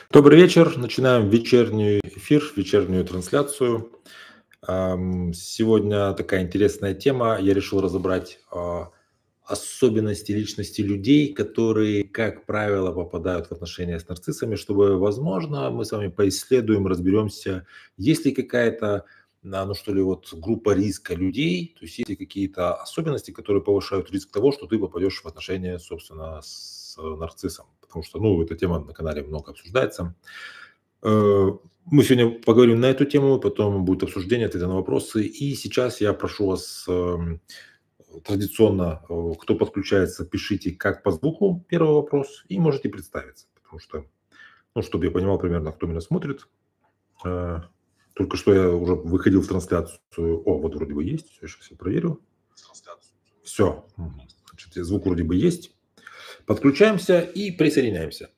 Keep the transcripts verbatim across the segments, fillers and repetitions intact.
Добрый вечер. Начинаем вечерний эфир, вечернюю трансляцию. Ам, Сегодня такая интересная тема. Я решил разобрать а, особенности личности людей, которые, как правило, попадают в отношения с нарциссами, чтобы, возможно, мы с вами поисследуем, разберемся, есть ли какая-то, а, ну что ли, вот группа риска людей, то есть есть ли какие-то особенности, которые повышают риск того, что ты попадешь в отношения, собственно, с э, нарциссом. Потому что, ну, эта тема на канале много обсуждается. Э, Мы сегодня поговорим на эту тему, потом будет обсуждение, ответы на вопросы. И сейчас я прошу вас эм, традиционно, э, кто подключается, пишите как по звуку первый вопрос и можете представиться, потому что, ну, чтобы я понимал примерно, кто меня смотрит. Э, Только что я уже выходил в трансляцию. О, вот вроде бы есть. Все, сейчас я проверю. Все. Значит, звук вроде бы есть. Подключаемся и присоединяемся.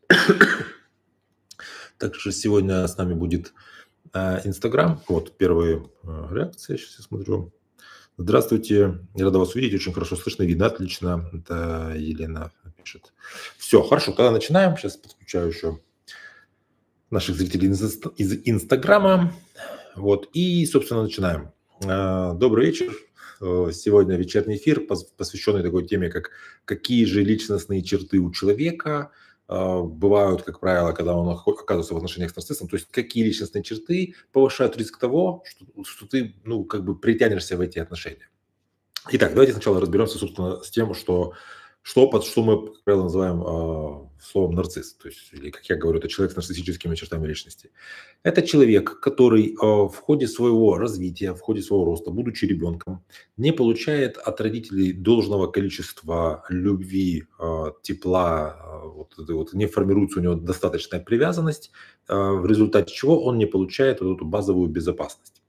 Также сегодня с нами будет э, Инстаграм. Вот первые э, реакции. Сейчас я смотрю. Здравствуйте. Я рада вас увидеть. Очень хорошо слышно, видно, отлично. Это Елена пишет. Все, хорошо. Тогда начинаем. Сейчас подключаю еще наших зрителей из Инста- из Инстаграма. Вот. И, собственно, начинаем. Э, Добрый вечер. Э, Сегодня вечерний эфир, пос- посвященный такой теме, как какие же личностные черты у человека э, бывают, как правило, когда он охо- оказывается в отношениях с нарциссом. То есть какие личностные черты повышают риск того, что, что ты, ну, как бы притянешься в эти отношения. Итак, давайте сначала разберемся, собственно, с тем, что, что, под что мы, как правило, называем э, словом нарцисс. То есть, или, как я говорю, это человек с нарциссическими чертами личности. Это человек, который э, в ходе своего развития, в ходе своего роста, будучи ребенком, не получает от родителей должного количества любви, э, тепла, э, вот, это вот, не формируется у него достаточная привязанность, э, в результате чего он не получает вот эту базовую безопасность.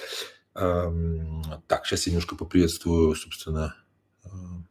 Ам, Так, сейчас я немножко поприветствую, собственно, э,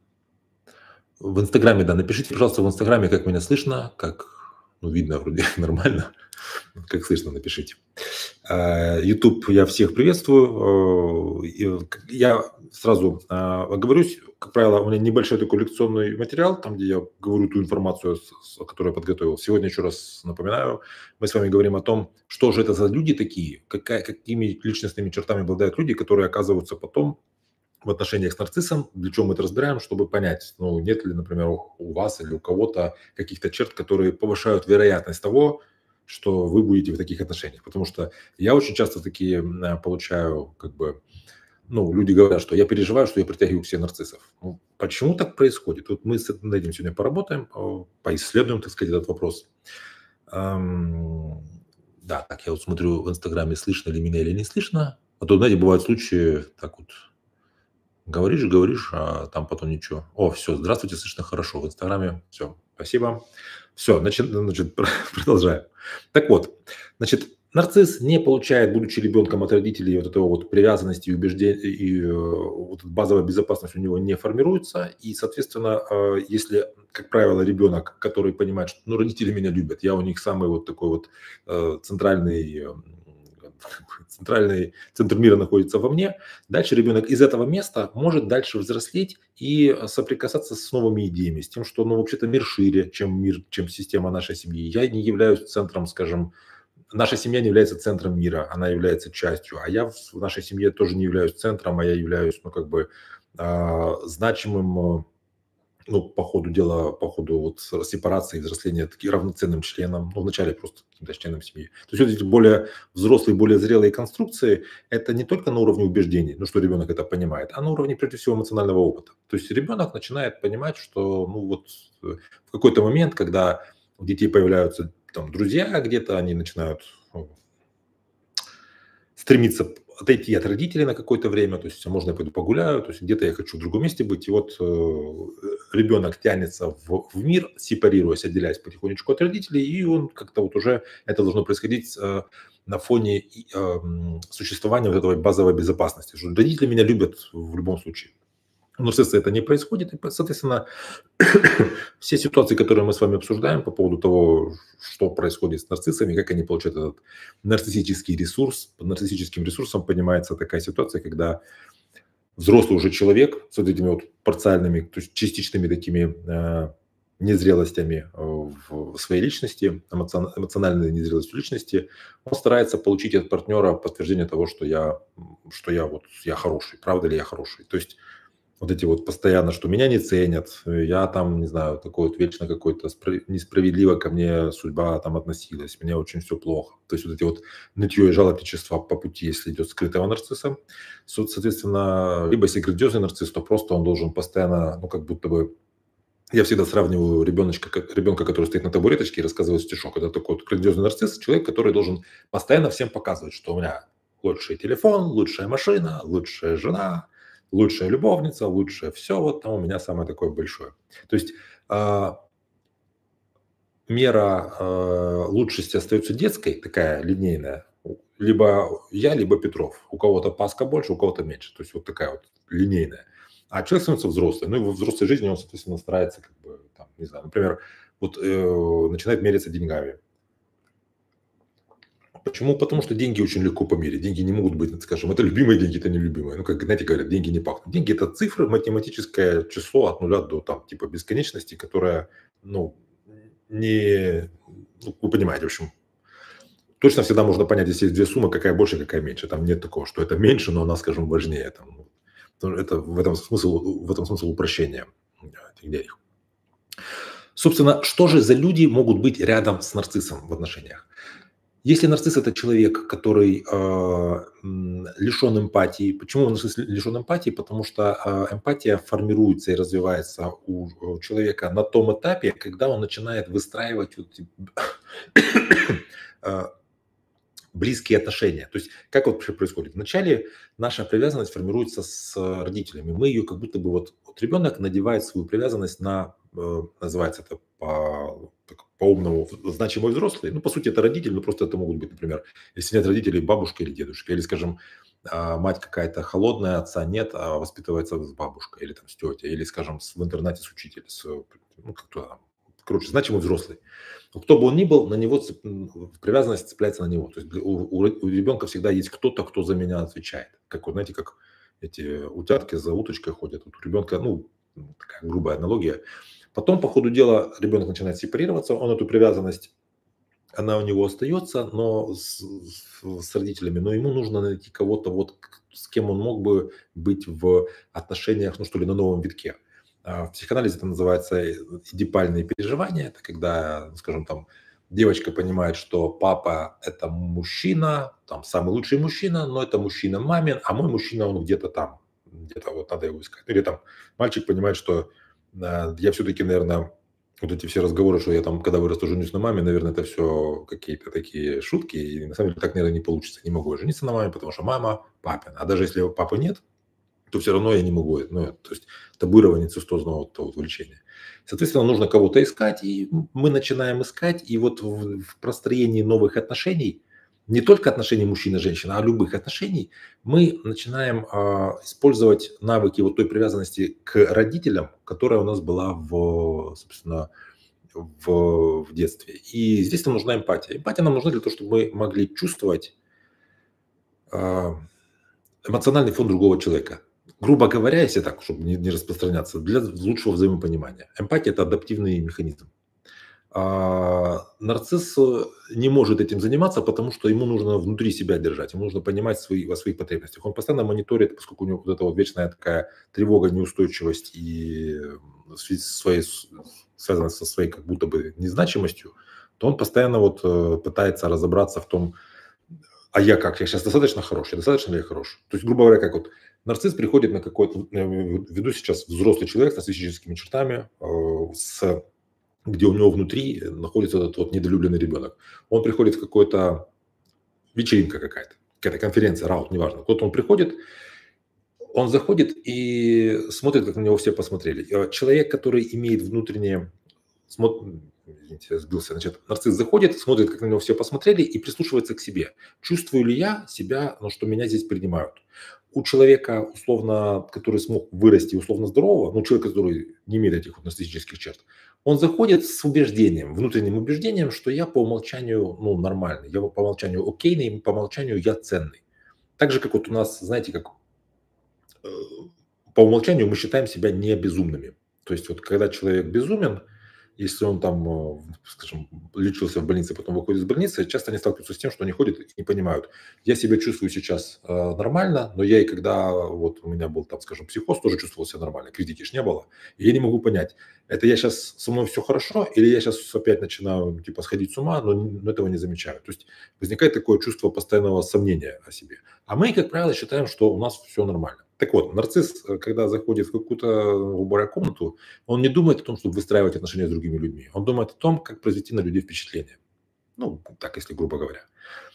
в Инстаграме, да, напишите, пожалуйста, в Инстаграме, как меня слышно, как, ну, видно вроде нормально, как слышно, напишите. YouTube я всех приветствую. Э, и к- Я сразу а, оговорюсь, как правило, у меня небольшой такой лекционный материал, там, где я говорю ту информацию, с- с- которую я подготовил. Сегодня еще раз напоминаю, мы с вами говорим о том, что же это за люди такие, какая, какими личностными чертами обладают люди, которые оказываются потом в отношениях с нарциссом, для чего мы это разбираем, чтобы понять, ну, нет ли, например, у у вас или у кого-то каких-то черт, которые повышают вероятность того, что вы будете в таких отношениях. Потому что я очень часто такие м, а, получаю, как бы, ну, люди говорят, что я переживаю, что я притягиваю к себе нарциссов. Ну, почему так происходит? Вот мы с эт- над этим сегодня поработаем, э, поисследуем, так сказать, этот вопрос. Ам, Да, так, я вот смотрю в Инстаграме, слышно ли меня или не слышно. А то, знаете, бывают случаи, так вот, говоришь, говоришь, а там потом ничего. О, все, здравствуйте, слышно хорошо в Инстаграме. Все, спасибо. Все, значит, значит, продолжаем. Так вот, значит, нарцисс не получает, будучи ребенком от родителей, вот этого вот привязанности и убеждения, и э, вот эта базовая безопасность у него не формируется. И, соответственно, э, если, как правило, ребенок, который понимает, что ну, родители меня любят, я у них самый вот такой вот э, центральный, э, центральный центр мира находится во мне. Дальше ребенок из этого места может дальше взрослеть и соприкасаться с новыми идеями, с тем, что, ну, вообще-то мир шире, чем мир, чем система нашей семьи. Я не являюсь центром, скажем, наша семья не является центром мира, она является частью, а я в нашей семье тоже не являюсь центром, а я являюсь, ну, как бы а, значимым, э, ну, по ходу дела, по ходу вот с- сепарации и взросления таки равноценным членом, ну, вначале просто каким-то членом семьи. То есть вот эти более взрослые, более зрелые конструкции, это не только на уровне убеждений, ну, что ребенок это понимает, а на уровне, прежде всего, эмоционального опыта. То есть ребенок начинает понимать, что, ну, вот э, в какой-то момент, когда у детей появляются там друзья где-то, они начинают ну, стремиться отойти от родителей на какое-то время, то есть, а можно я пойду погуляю, то есть где-то я хочу в другом месте быть. И вот э, ребенок тянется в, в мир, сепарируясь, отделяясь потихонечку от родителей, и он как-то вот уже, это должно происходить э, на фоне и, э, м, существования вот этого базовой безопасности, что родители меня любят в любом случае. У нарцисса это не происходит, и, соответственно, все ситуации, которые мы с вами обсуждаем по поводу того, что происходит с нарциссами, как они получают этот нарциссический ресурс. Под нарциссическим ресурсом понимается такая ситуация, когда взрослый уже человек с вот этими вот парциальными, то есть частичными такими э, незрелостями в своей личности, эмоциональной незрелостью личности, он старается получить от партнера подтверждение того, что я, что я вот я хороший, правда ли я хороший. То есть вот эти вот постоянно, что меня не ценят, я там, не знаю, такой вот вечно какой-то несправедливо ко мне судьба там относилась, мне очень все плохо. То есть вот эти вот нытье и жалобничество по пути, если идет скрытого нарцисса. Соответственно, либо если грандиозный нарцисс, то просто он должен постоянно, ну, как будто бы. Я всегда сравниваю ребеночка, как ребенка, который стоит на табуреточке и рассказывает стишок. Это такой вот грандиозный нарцисс, человек, который должен постоянно всем показывать, что у меня лучший телефон, лучшая машина, лучшая жена, лучшая любовница, лучшее все, вот там у меня самое такое большое. То есть а, мера а, лучшести остается детской, такая линейная, либо я, либо Петров. У кого-то Паска больше, у кого-то меньше. То есть вот такая вот линейная. А человек становится взрослый. Ну и во взрослой жизни он, соответственно, старается, как бы, там, не знаю, например, вот э, начинает мериться деньгами. Почему? Потому что деньги очень легко померить. Деньги не могут быть, скажем, это любимые деньги, это нелюбимые. Ну, как, знаете, говорят, деньги не пахнут. Деньги – это цифры, математическое число от нуля до, там, типа, бесконечности, которое, ну, не… Ну, вы понимаете, в общем, точно всегда можно понять, если есть две суммы, какая больше, какая меньше. Там нет такого, что это меньше, но она, скажем, важнее. Там, это в этом смысл, в этом смысл упрощения этих денег. Собственно, что же за люди могут быть рядом с нарциссом в отношениях? Если нарцисс – это человек, который э, лишен эмпатии. Почему нарцисс лишен эмпатии? Потому что э, эмпатия формируется и развивается у, у человека на том этапе, когда он начинает выстраивать вот, э, близкие отношения. То есть как вот происходит? Вначале наша привязанность формируется с родителями. Мы ее как будто бы вот, вот ребенок надевает свою привязанность на, э, называется это по, по-умному, значимый взрослый. Ну, по сути, это родители, но просто это могут быть, например, если нет родителей, бабушка или дедушка. Или, скажем, мать какая-то холодная, отца нет, а воспитывается с бабушкой или там с тетей. Или, скажем, в интернате с учителем. С, ну, как-то, короче, значимый взрослый. Кто бы он ни был, на него цеп... привязанность цепляется на него. То есть у, у, у ребенка всегда есть кто-то, кто за меня отвечает. Как вот, знаете, как эти утятки за уточкой ходят. Вот у ребенка, ну, такая грубая аналогия. Потом, по ходу дела, ребенок начинает сепарироваться, он эту привязанность, она у него остается, но с, с родителями, но ему нужно найти кого-то, вот, с кем он мог бы быть в отношениях, ну что ли, на новом витке. В психоанализе это называется эдипальные переживания. Это когда, скажем, там девочка понимает, что папа – это мужчина, там самый лучший мужчина, но это мужчина мамин, а мой мужчина, он где-то там, где-то вот надо его искать. Или там мальчик понимает, что э, я все-таки, наверное, вот эти все разговоры, что я там, когда вырасту, женюсь на маме, наверное, это все какие-то такие шутки, и на самом деле так, наверное, не получится. Не могу я жениться на маме, потому что мама папин. А даже если папы нет, то все равно я не могу. Ну, то есть табуирование цистозного вот, вот, влечения. Соответственно, нужно кого-то искать, и мы начинаем искать, и вот в, в простроении новых отношений, не только отношений мужчина и женщина, а любых отношений, мы начинаем а, использовать навыки вот той привязанности к родителям, которая у нас была в, собственно, в, в детстве. И здесь нам нужна эмпатия. Эмпатия нам нужна для того, чтобы мы могли чувствовать а, эмоциональный фон другого человека. Грубо говоря, если так, чтобы не, не распространяться, для лучшего взаимопонимания. Эмпатия – это адаптивный механизм. А нарцисс не может этим заниматься, потому что ему нужно внутри себя держать, ему нужно понимать свои, о своих потребностях. Он постоянно мониторит, поскольку у него вот эта вот вечная такая тревога, неустойчивость и своей, связанная со своей как будто бы незначимостью, то он постоянно вот пытается разобраться в том, а я как, я сейчас достаточно хорош, я достаточно ли я хорош. То есть, грубо говоря, как вот нарцисс приходит на какой-то, веду сейчас взрослый человек с нарциссическими чертами, с где у него внутри находится этот вот недолюбленный ребенок. Он приходит в какую-то вечеринка какая-то, какая-то конференция, раут, неважно. Вот он приходит, он заходит и смотрит, как на него все посмотрели. Человек, который имеет внутреннее... Смотр... Извините, я сбился. Значит, нарцисс заходит, смотрит, как на него все посмотрели и прислушивается к себе. Чувствую ли я себя, ну, что меня здесь принимают? У человека, условно, который смог вырасти условно здорового, ну, человека, который не имеет этих вот нарциссических черт, он заходит с убеждением, внутренним убеждением, что я по умолчанию, ну, нормальный, я по умолчанию окейный, по умолчанию я ценный. Так же, как вот у нас, знаете, как э, по умолчанию мы считаем себя не безумными. То есть вот когда человек безумен, если он там, э, скажем, лечился в больнице, потом выходит из больницы, часто они сталкиваются с тем, что они ходят и не понимают. Я себя чувствую сейчас э, нормально, но я и когда вот у меня был там, скажем, психоз, тоже чувствовал себя нормально, критики ж не было. И я не могу понять, это я сейчас, со мной все хорошо, или я сейчас опять начинаю типа сходить с ума, но, но этого не замечаю. То есть возникает такое чувство постоянного сомнения о себе. А мы, как правило, считаем, что у нас все нормально. Так вот, нарцисс, э, когда заходит в какую-то, грубо говоря, комнату, он не думает о том, чтобы выстраивать отношения с другими людьми. Он думает о том, как произвести на людей впечатление. Ну, так, если грубо говоря.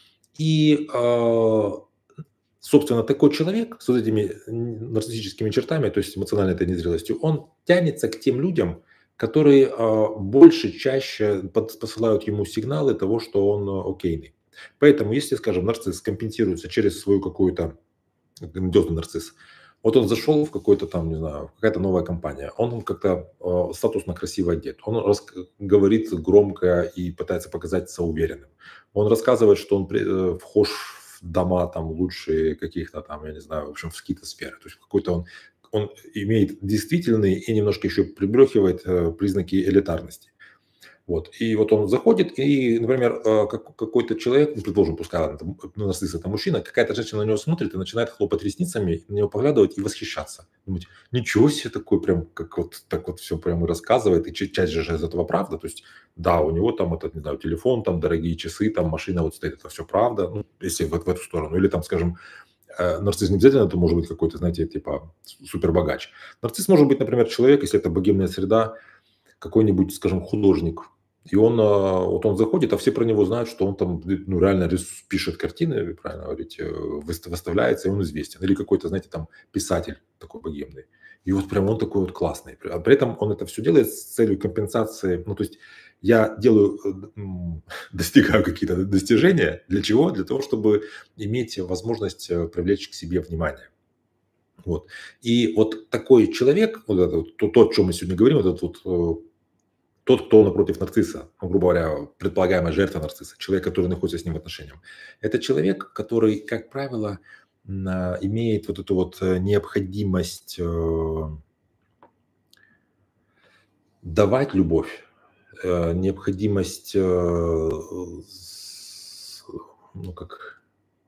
И, э, собственно, такой человек с вот этими н- нарциссическими чертами, то есть эмоциональной этой незрелостью, он тянется к тем людям, которые э, больше, чаще под- посылают ему сигналы того, что он э, окейный. Поэтому, если, скажем, нарцисс компенсируется через свою какую-то грандиозный нарцисс. Вот он зашел в какой-то там, не знаю, какая-то новая компания, он как-то э, статусно красиво одет, он рас- говорит громко и пытается показаться уверенным. Он рассказывает, что он при- э, вхож в дома там лучшие каких-то там, я не знаю, в общем, в какие-то сферы. То есть какой-то он, он имеет действительные и немножко еще прибрехивает э, признаки элитарности. Вот. И вот он заходит, и, например, э, как- какой-то человек, ну, предположим, пускай ладно, это, м- ну, нарцисс это мужчина, какая-то женщина на него смотрит и начинает хлопать ресницами, на него поглядывать и восхищаться. Думать, ничего себе такой прям, как вот так вот все прям и рассказывает, и ча- часть же из этого правда. То есть, да, у него там этот, не знаю, телефон, там дорогие часы, там машина вот стоит, это все правда, ну, если вот в эту сторону. Или там, скажем, э, нарцисс не обязательно это может быть какой-то, знаете, типа супербогач. Нарцисс может быть, например, человек, если это богемная среда, какой-нибудь, скажем, художник. И он, а, вот он заходит, а все про него знают, что он там, ну, реально рис- пишет картины, вы правильно говорите, э, выста- выставляется, и он известен. Или какой-то, знаете, там писатель такой богемный. И вот прям он такой вот классный. При- А при этом он это все делает с целью компенсации. Ну, то есть я делаю, э, д- м, достигаю какие-то достижения. Для чего? Для того, чтобы иметь возможность э, привлечь к себе внимание. Вот. И вот такой человек, вот это вот, то, то, о чем мы сегодня говорим, вот этот вот э, тот, кто напротив нарцисса, ну, грубо говоря, предполагаемая жертва нарцисса, человек, который находится с ним в отношениях, это человек, который, как правило, м, а, имеет вот эту вот э, необходимость э, давать любовь, э, необходимость, э, с- ну как,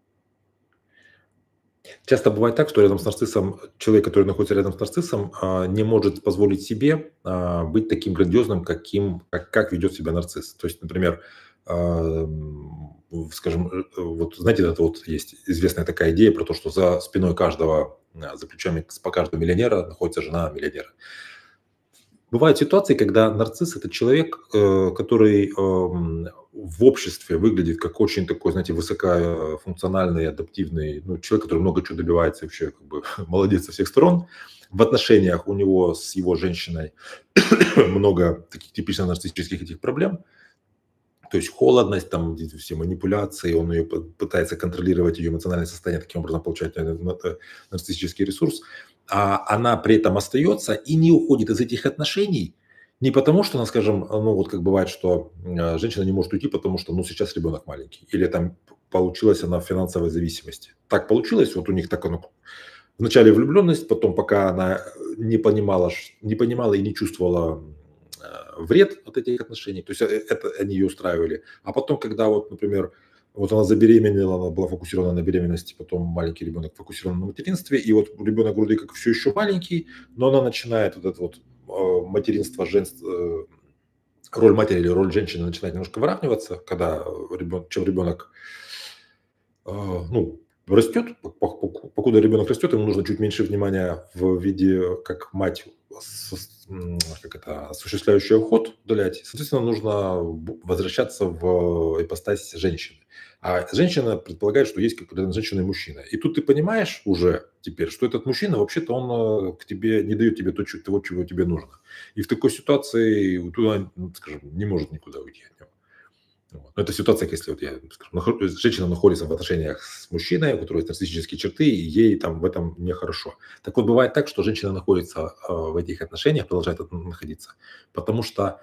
часто бывает так, что рядом с нарциссом, человек, который находится рядом с нарциссом, а, не может позволить себе а, быть таким грандиозным, каким, как, как ведет себя нарцисс. То есть, например, а, м, в- скажем, э, э, вот знаете, это вот есть известная такая идея про то, что за спиной каждого, а, за плечами с- по каждого миллионера находится жена миллионера. Бывают ситуации, когда нарцисс – это человек, э, который, ам, в обществе выглядит как очень такой, знаете, высокофункциональный, адаптивный, ну, человек, который много чего добивается, вообще как бы молодец со всех сторон. В отношениях у него с его женщиной много таких типично нарциссических этих проблем. То есть холодность, там эти все манипуляции, он ее п- пытается контролировать, ее эмоциональное состояние, таким образом получать э, на- э, нарциссический ресурс. А она при этом остается и не уходит из этих отношений не потому, что она, скажем, ну вот как бывает, что э, женщина не может уйти, потому что, ну, сейчас ребенок маленький, или там получилась она в финансовой зависимости. Так получилось, вот у них так оно. Вначале влюбленность, потом, пока она э, не понимала, ш- не понимала и не чувствовала э, вред от этих отношений, то есть э, это они ее устраивали. А потом, когда вот, например, вот она забеременела, она была фокусирована на беременности, потом маленький ребенок фокусирован на материнстве, и вот ребенок вроде как все еще маленький, но она начинает вот это вот э, материнство, женство, роль матери или роль женщины начинает немножко выравниваться, когда ребен, чем ребенок а, ну, растет, пок пок покуда ребенок растет, ему нужно чуть меньше внимания в виде, как мать сос м, как это, осуществляющая уход уделять. Соответственно, нужно б возвращаться в ипостась женщины. А женщина предполагает, что есть как бы женщина и мужчина. И тут ты понимаешь уже теперь, что этот мужчина вообще-то он, э, к тебе не дает тебе то, чё того, чего тебе нужно. И в такой ситуации вот туда, ну, скажем, не может никуда уйти от него. Вот. Но это ситуация, если вот я скажу, нахо- женщина находится в отношениях с мужчиной, у которого есть нарциссические черты, и ей там в этом нехорошо. Так вот, бывает так, что женщина находится э, в этих отношениях, продолжает от- находиться, потому что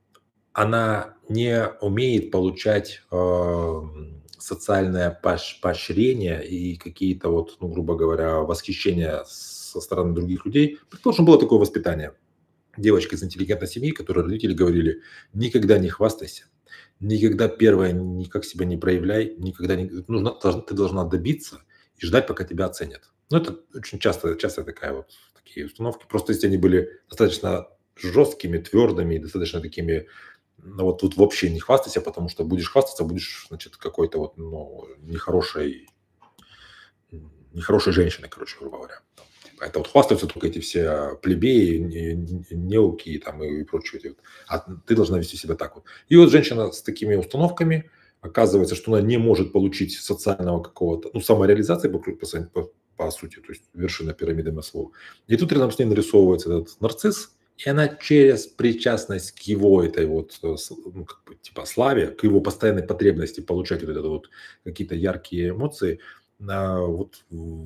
она не умеет получать э, социальное поощ- поощрение и какие-то вот, ну, грубо говоря, восхищения со стороны других людей. Предположим, было такое воспитание. девочка из интеллигентной семьи, которой родители говорили: никогда не хвастайся, никогда первая никак себя не проявляй, никогда не нужно, ты должна добиться и ждать, пока тебя оценят. Ну, это очень часто, часто такая вот такие установки. Просто если они были достаточно жесткими, твердыми, достаточно такими, ну, вот тут вообще не хвастайся, потому что будешь хвастаться, будешь, значит, какой-то вот, ну, нехорошей, нехорошей женщиной, короче, грубо говоря. Это вот хвастаются только эти все плебеи, неуки там и прочие. Вот. А ты должна вести себя так вот. И вот женщина с такими установками, оказывается, что она не может получить социального какого-то, ну, самореализации, по, по, по сути, то есть вершина пирамиды Маслоу. И тут рядом с ней нарисовывается этот нарцисс, и она через причастность к его этой вот, ну, как бы, типа, славе, к его постоянной потребности получать вот это вот какие-то яркие эмоции, вот,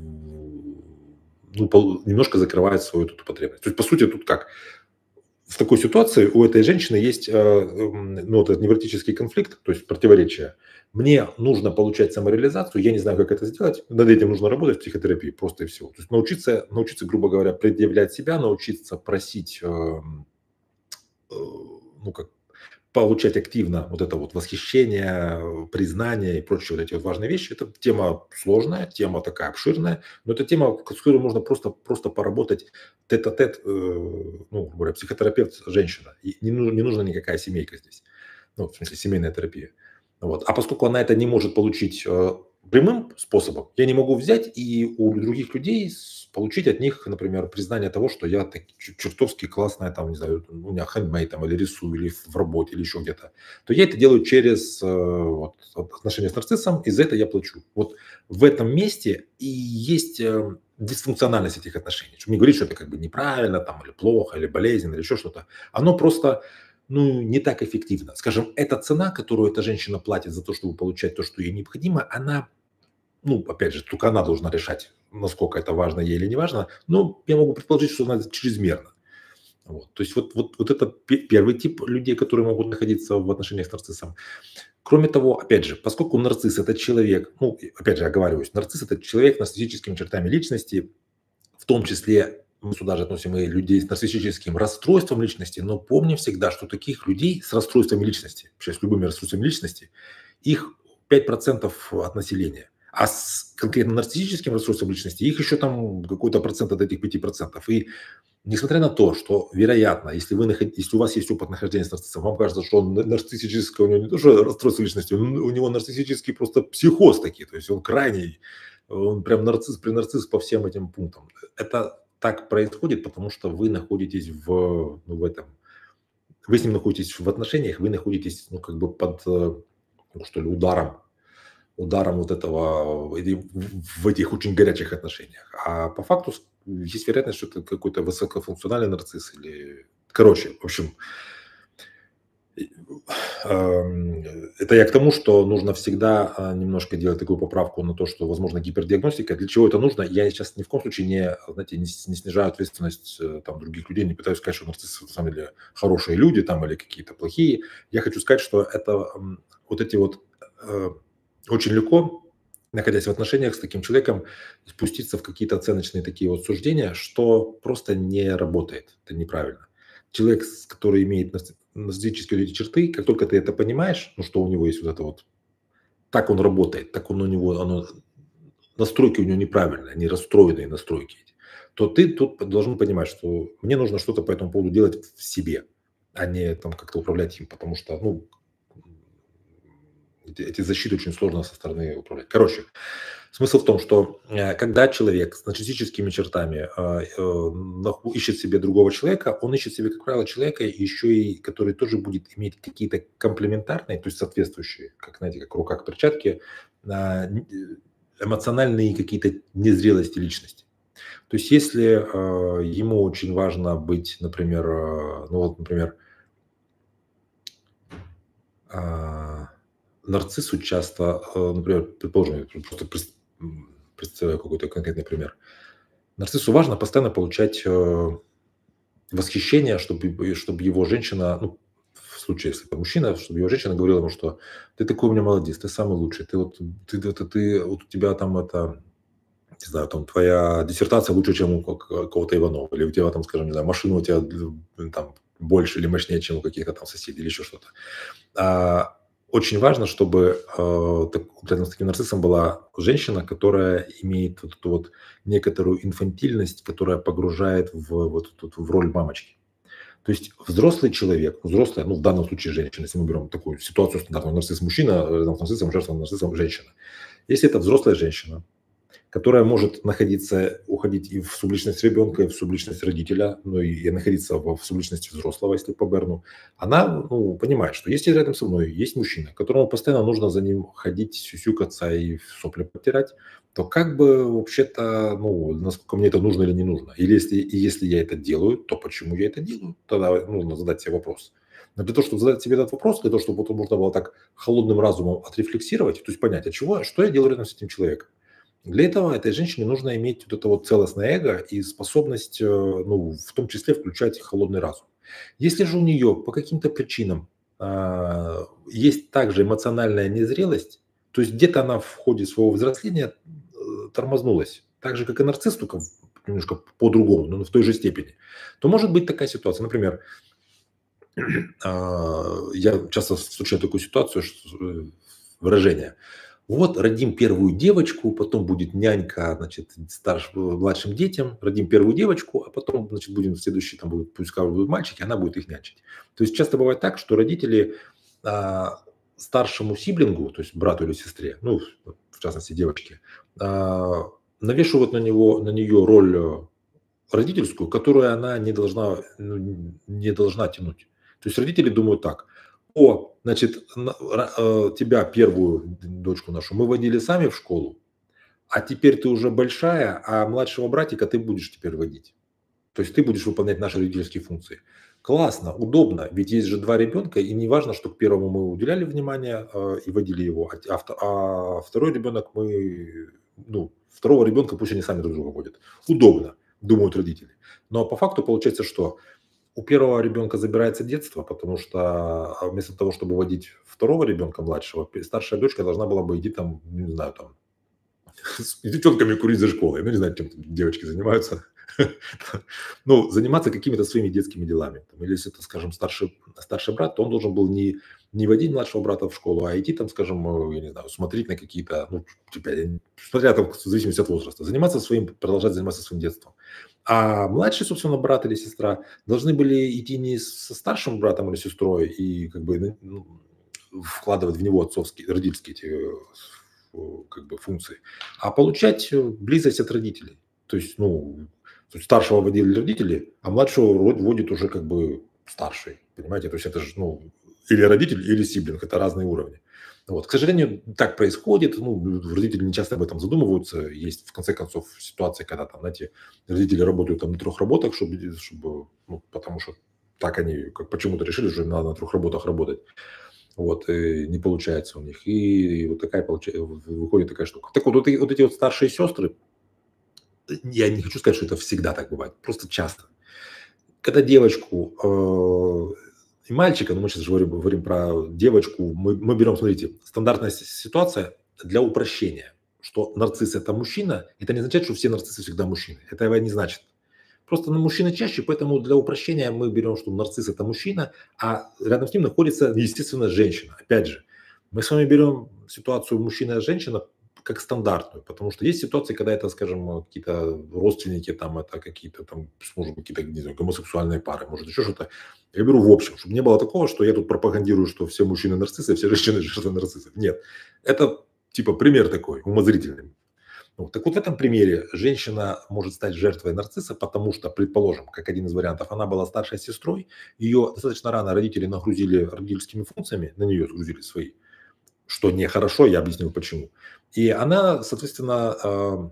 ну, немножко закрывает свою эту потребность. То есть, по сути, тут как? В такой ситуации у этой женщины есть, ну, вот этот невротический конфликт, то есть противоречие. Мне нужно получать самореализацию, я не знаю, как это сделать, над этим нужно работать в психотерапии, просто и всего. То есть научиться, научиться, грубо говоря, предъявлять себя, научиться просить, ну, как получать активно вот это вот восхищение, признание и прочие вот эти вот важные вещи. Это тема сложная, тема такая обширная, но это тема, с которой можно просто, просто поработать тет-а-тет, э, ну, говоря, психотерапевт, женщина. И не, нужна, не нужна никакая семейка здесь, ну, в смысле семейная терапия. Вот. А поскольку она это не может получить э, прямым способом, я не могу взять и у других людей получить от них, например, признание того, что я так, чертовски классная, там, не знаю, у меня хендмейд, там, или рисую, или в работе, или еще где-то, то я это делаю через э, вот, отношения с нарциссом, и за это я плачу. Вот в этом месте и есть э, дисфункциональность этих отношений. Чтобы не говорить, что это как бы неправильно, там, или плохо, или болезненно, или еще что-то. Оно просто, ну, не так эффективно. Скажем, эта цена, которую эта женщина платит за то, чтобы получать то, что ей необходимо, она, ну, опять же, только она должна решать, насколько это важно ей или не важно, но я могу предположить, что она чрезмерно. Вот. То есть вот, вот, вот это первый тип людей, которые могут находиться в отношениях с нарциссом. Кроме того, опять же, поскольку нарцисс – это человек, ну, опять же, оговариваюсь, нарцисс – это человек с нарциссическими чертами личности, в том числе мы сюда же относим и людей с нарциссическим расстройством личности, но помним всегда, что таких людей с расстройствами личности, вообще с любыми расстройствами личности, их пять процентов от населения. А с конкретно нарциссическим расстройством личности их еще там какой-то процент от этих пяти процентов. И несмотря на то, что, вероятно, если, вы, если у вас есть опыт нахождения с нарциссом, вам кажется, что он нарциссическое, у него не то, что расстройство личности, он, у него нарциссический просто психоз такие, то есть он крайний, он прям нарцисс, при нарцисс по всем этим пунктам. Это так происходит, потому что вы находитесь в, ну, в этом, вы с ним находитесь в отношениях, вы находитесь, ну, как бы под, ну, что ли, ударом, ударом вот этого, в этих очень горячих отношениях. А по факту есть вероятность, что это какой-то высокофункциональный нарцисс или... Короче, в общем, это я к тому, что нужно всегда немножко делать такую поправку на то, что, возможно, гипердиагностика. Для чего это нужно? Я сейчас ни в коем случае не, знаете, не, не снижаю ответственность там, других людей, не пытаюсь сказать, что нарциссы на самом деле хорошие люди там, или какие-то плохие. Я хочу сказать, что это вот эти вот... Очень легко, находясь в отношениях с таким человеком, спуститься в какие-то оценочные такие вот суждения, что просто не работает, это неправильно. Человек, который имеет нарциссические эти черты, как только ты это понимаешь, ну, что у него есть вот это вот, так он работает, так он у него, оно, настройки у него неправильные, они расстроенные настройки, то ты тут должен понимать, что мне нужно что-то по этому поводу делать в себе, а не там как-то управлять им, потому что, ну, эти защиты очень сложно со стороны управлять. Короче, смысл в том, что когда человек с нарциссическими чертами ищет себе другого человека, он ищет себе, как правило, человека, еще и который тоже будет иметь какие-то комплементарные, то есть соответствующие, как, знаете, как рука к перчатке, эмоциональные какие-то незрелости личности. То есть если ему очень важно быть, например, ну вот, например, нарциссу часто, например, предположим, просто представляю какой-то конкретный пример. Нарциссу важно постоянно получать восхищение, чтобы, чтобы его женщина, ну, в случае, если это мужчина, чтобы его женщина говорила ему, что ты такой у меня молодец, ты самый лучший, ты вот, ты, ты, ты, вот у тебя там это, не знаю, там твоя диссертация лучше, чем у кого-то Иванова, или у тебя там, скажем, не знаю, машина у тебя там больше или мощнее, чем у каких-то там соседей, или еще что-то. А, очень важно, чтобы э, так, рядом с таким нарциссом была женщина, которая имеет вот эту вот некоторую инфантильность, которая погружает в, вот, эту- в роль мамочки. То есть взрослый человек, взрослая, ну в данном случае женщина, если мы берем такую ситуацию стандартную, нарцисс мужчина, рядом с нарциссом, жертва нарциссом женщина. Если это взрослая женщина, которая может находиться, уходить и в субличность ребенка, и в субличность родителя, ну и находиться в, в субличности взрослого, если по Берну, она ну, понимает, что если рядом со мной есть мужчина, которому постоянно нужно за ним ходить, сюсюкаться и сопли подтирать, то как бы вообще-то, ну, насколько мне это нужно или не нужно. Или если, и если я это делаю, то почему я это делаю? Тогда нужно задать себе вопрос. Но для того, чтобы задать себе этот вопрос, для того, чтобы вот можно было так холодным разумом отрефлексировать, то есть понять, а чего, что я делаю рядом с этим человеком. Для этого этой женщине нужно иметь вот это вот целостное эго и способность, э, ну, в том числе включать холодный разум. Если же у нее по каким-то причинам а, есть также эмоциональная незрелость, то есть где-то она в ходе своего взросления э, тормознулась, так же, как и нарцисс, только в- немножко по-другому, но в той же степени, то может быть такая ситуация. Например, а, я часто встречаю такую ситуацию, что, э, выражение. Вот родим первую девочку, потом будет нянька, значит, старшим, младшим детям, родим первую девочку, а потом, значит, будем следующие, там будут, пускай будут мальчики, она будет их нянчить. То есть часто бывает так, что родители а, старшему сиблингу, то есть брату или сестре, ну, в частности, девочке, а, навешивают на него, на нее роль э, родительскую, которую она не должна, ну, не должна тянуть. То есть родители думают так: о, значит, на- ра- э, тебя, первую дочку нашу, мы водили сами в школу, а теперь ты уже большая, а младшего братика ты будешь теперь водить. То есть ты будешь выполнять наши родительские функции. Классно, удобно, ведь есть же два ребенка, и не важно, что к первому мы уделяли внимание э, и водили его, а, т- а вто- а второй ребенок мы, ну, второго ребенка пусть они сами друг друга водят. Удобно, думают родители. Но по факту получается, что у первого ребенка забирается детство, потому что а, вместо того, чтобы водить второго ребенка младшего, пе- старшая дочка должна была бы идти там, не знаю, там, с девчонками курить за школой. Ну, не знаю, чем там девочки занимаются. Ну, заниматься какими-то своими детскими делами. Там, или если это, скажем, старший, старший брат, то он должен был не, не водить младшего брата в школу, а идти там, скажем, э, я не знаю, смотреть на какие-то, ну, типа, я не- смотря там, в зависимости от возраста, заниматься своим, продолжать заниматься своим детством. А младший, собственно, брат или сестра должны были идти не со старшим братом или сестрой и как бы ну, вкладывать в него отцовские, родительские эти э, как бы функции, а получать э, близость от родителей. То есть, ну, то есть старшего водили родители, а младшего вро- вводит уже как бы старший. Понимаете? То есть это же, ну, или родитель, или сиблинг. Это разные уровни. Вот. К сожалению, так происходит. Ну, родители не часто об этом задумываются. Есть, в конце концов, ситуация, когда там, знаете, родители работают там на трех работах, чтобы, чтобы ну, потому что так они как почему-то решили, что им надо на трех работах работать. Вот, и не получается у них. И, вот такая получается, выходит такая штука. Так вот, вот, эти- вот эти вот старшие сестры, я не хочу сказать, что это всегда так бывает, просто часто. Когда девочку э, и мальчика, ну мы сейчас говорим, говорим про девочку, мы, мы берем, смотрите, стандартная си- ситуация для упрощения, что нарцисс это мужчина, это не означает, что все нарциссы всегда мужчины. Этого не значит. Просто ну, мужчины чаще, поэтому для упрощения мы берем, что нарцисс это мужчина, а рядом с ним находится, естественно, женщина. Опять же, мы с вами берем ситуацию мужчина и женщина как стандартную, потому что есть ситуации, когда это, скажем, какие-то родственники, там это какие-то там, может быть, какие-то не знаю, гомосексуальные пары, может еще что-то. Я беру в общем, чтобы не было такого, что я тут пропагандирую, что все мужчины нарциссы, все женщины жертвы нарциссов. Нет, это типа пример такой, умозрительный. Ну, так вот в этом примере женщина может стать жертвой нарцисса, потому что, предположим, как один из вариантов, она была старшей сестрой, ее достаточно рано родители нагрузили родительскими функциями, на нее сгрузили свои, что нехорошо, я объяснил почему. И она, соответственно, а,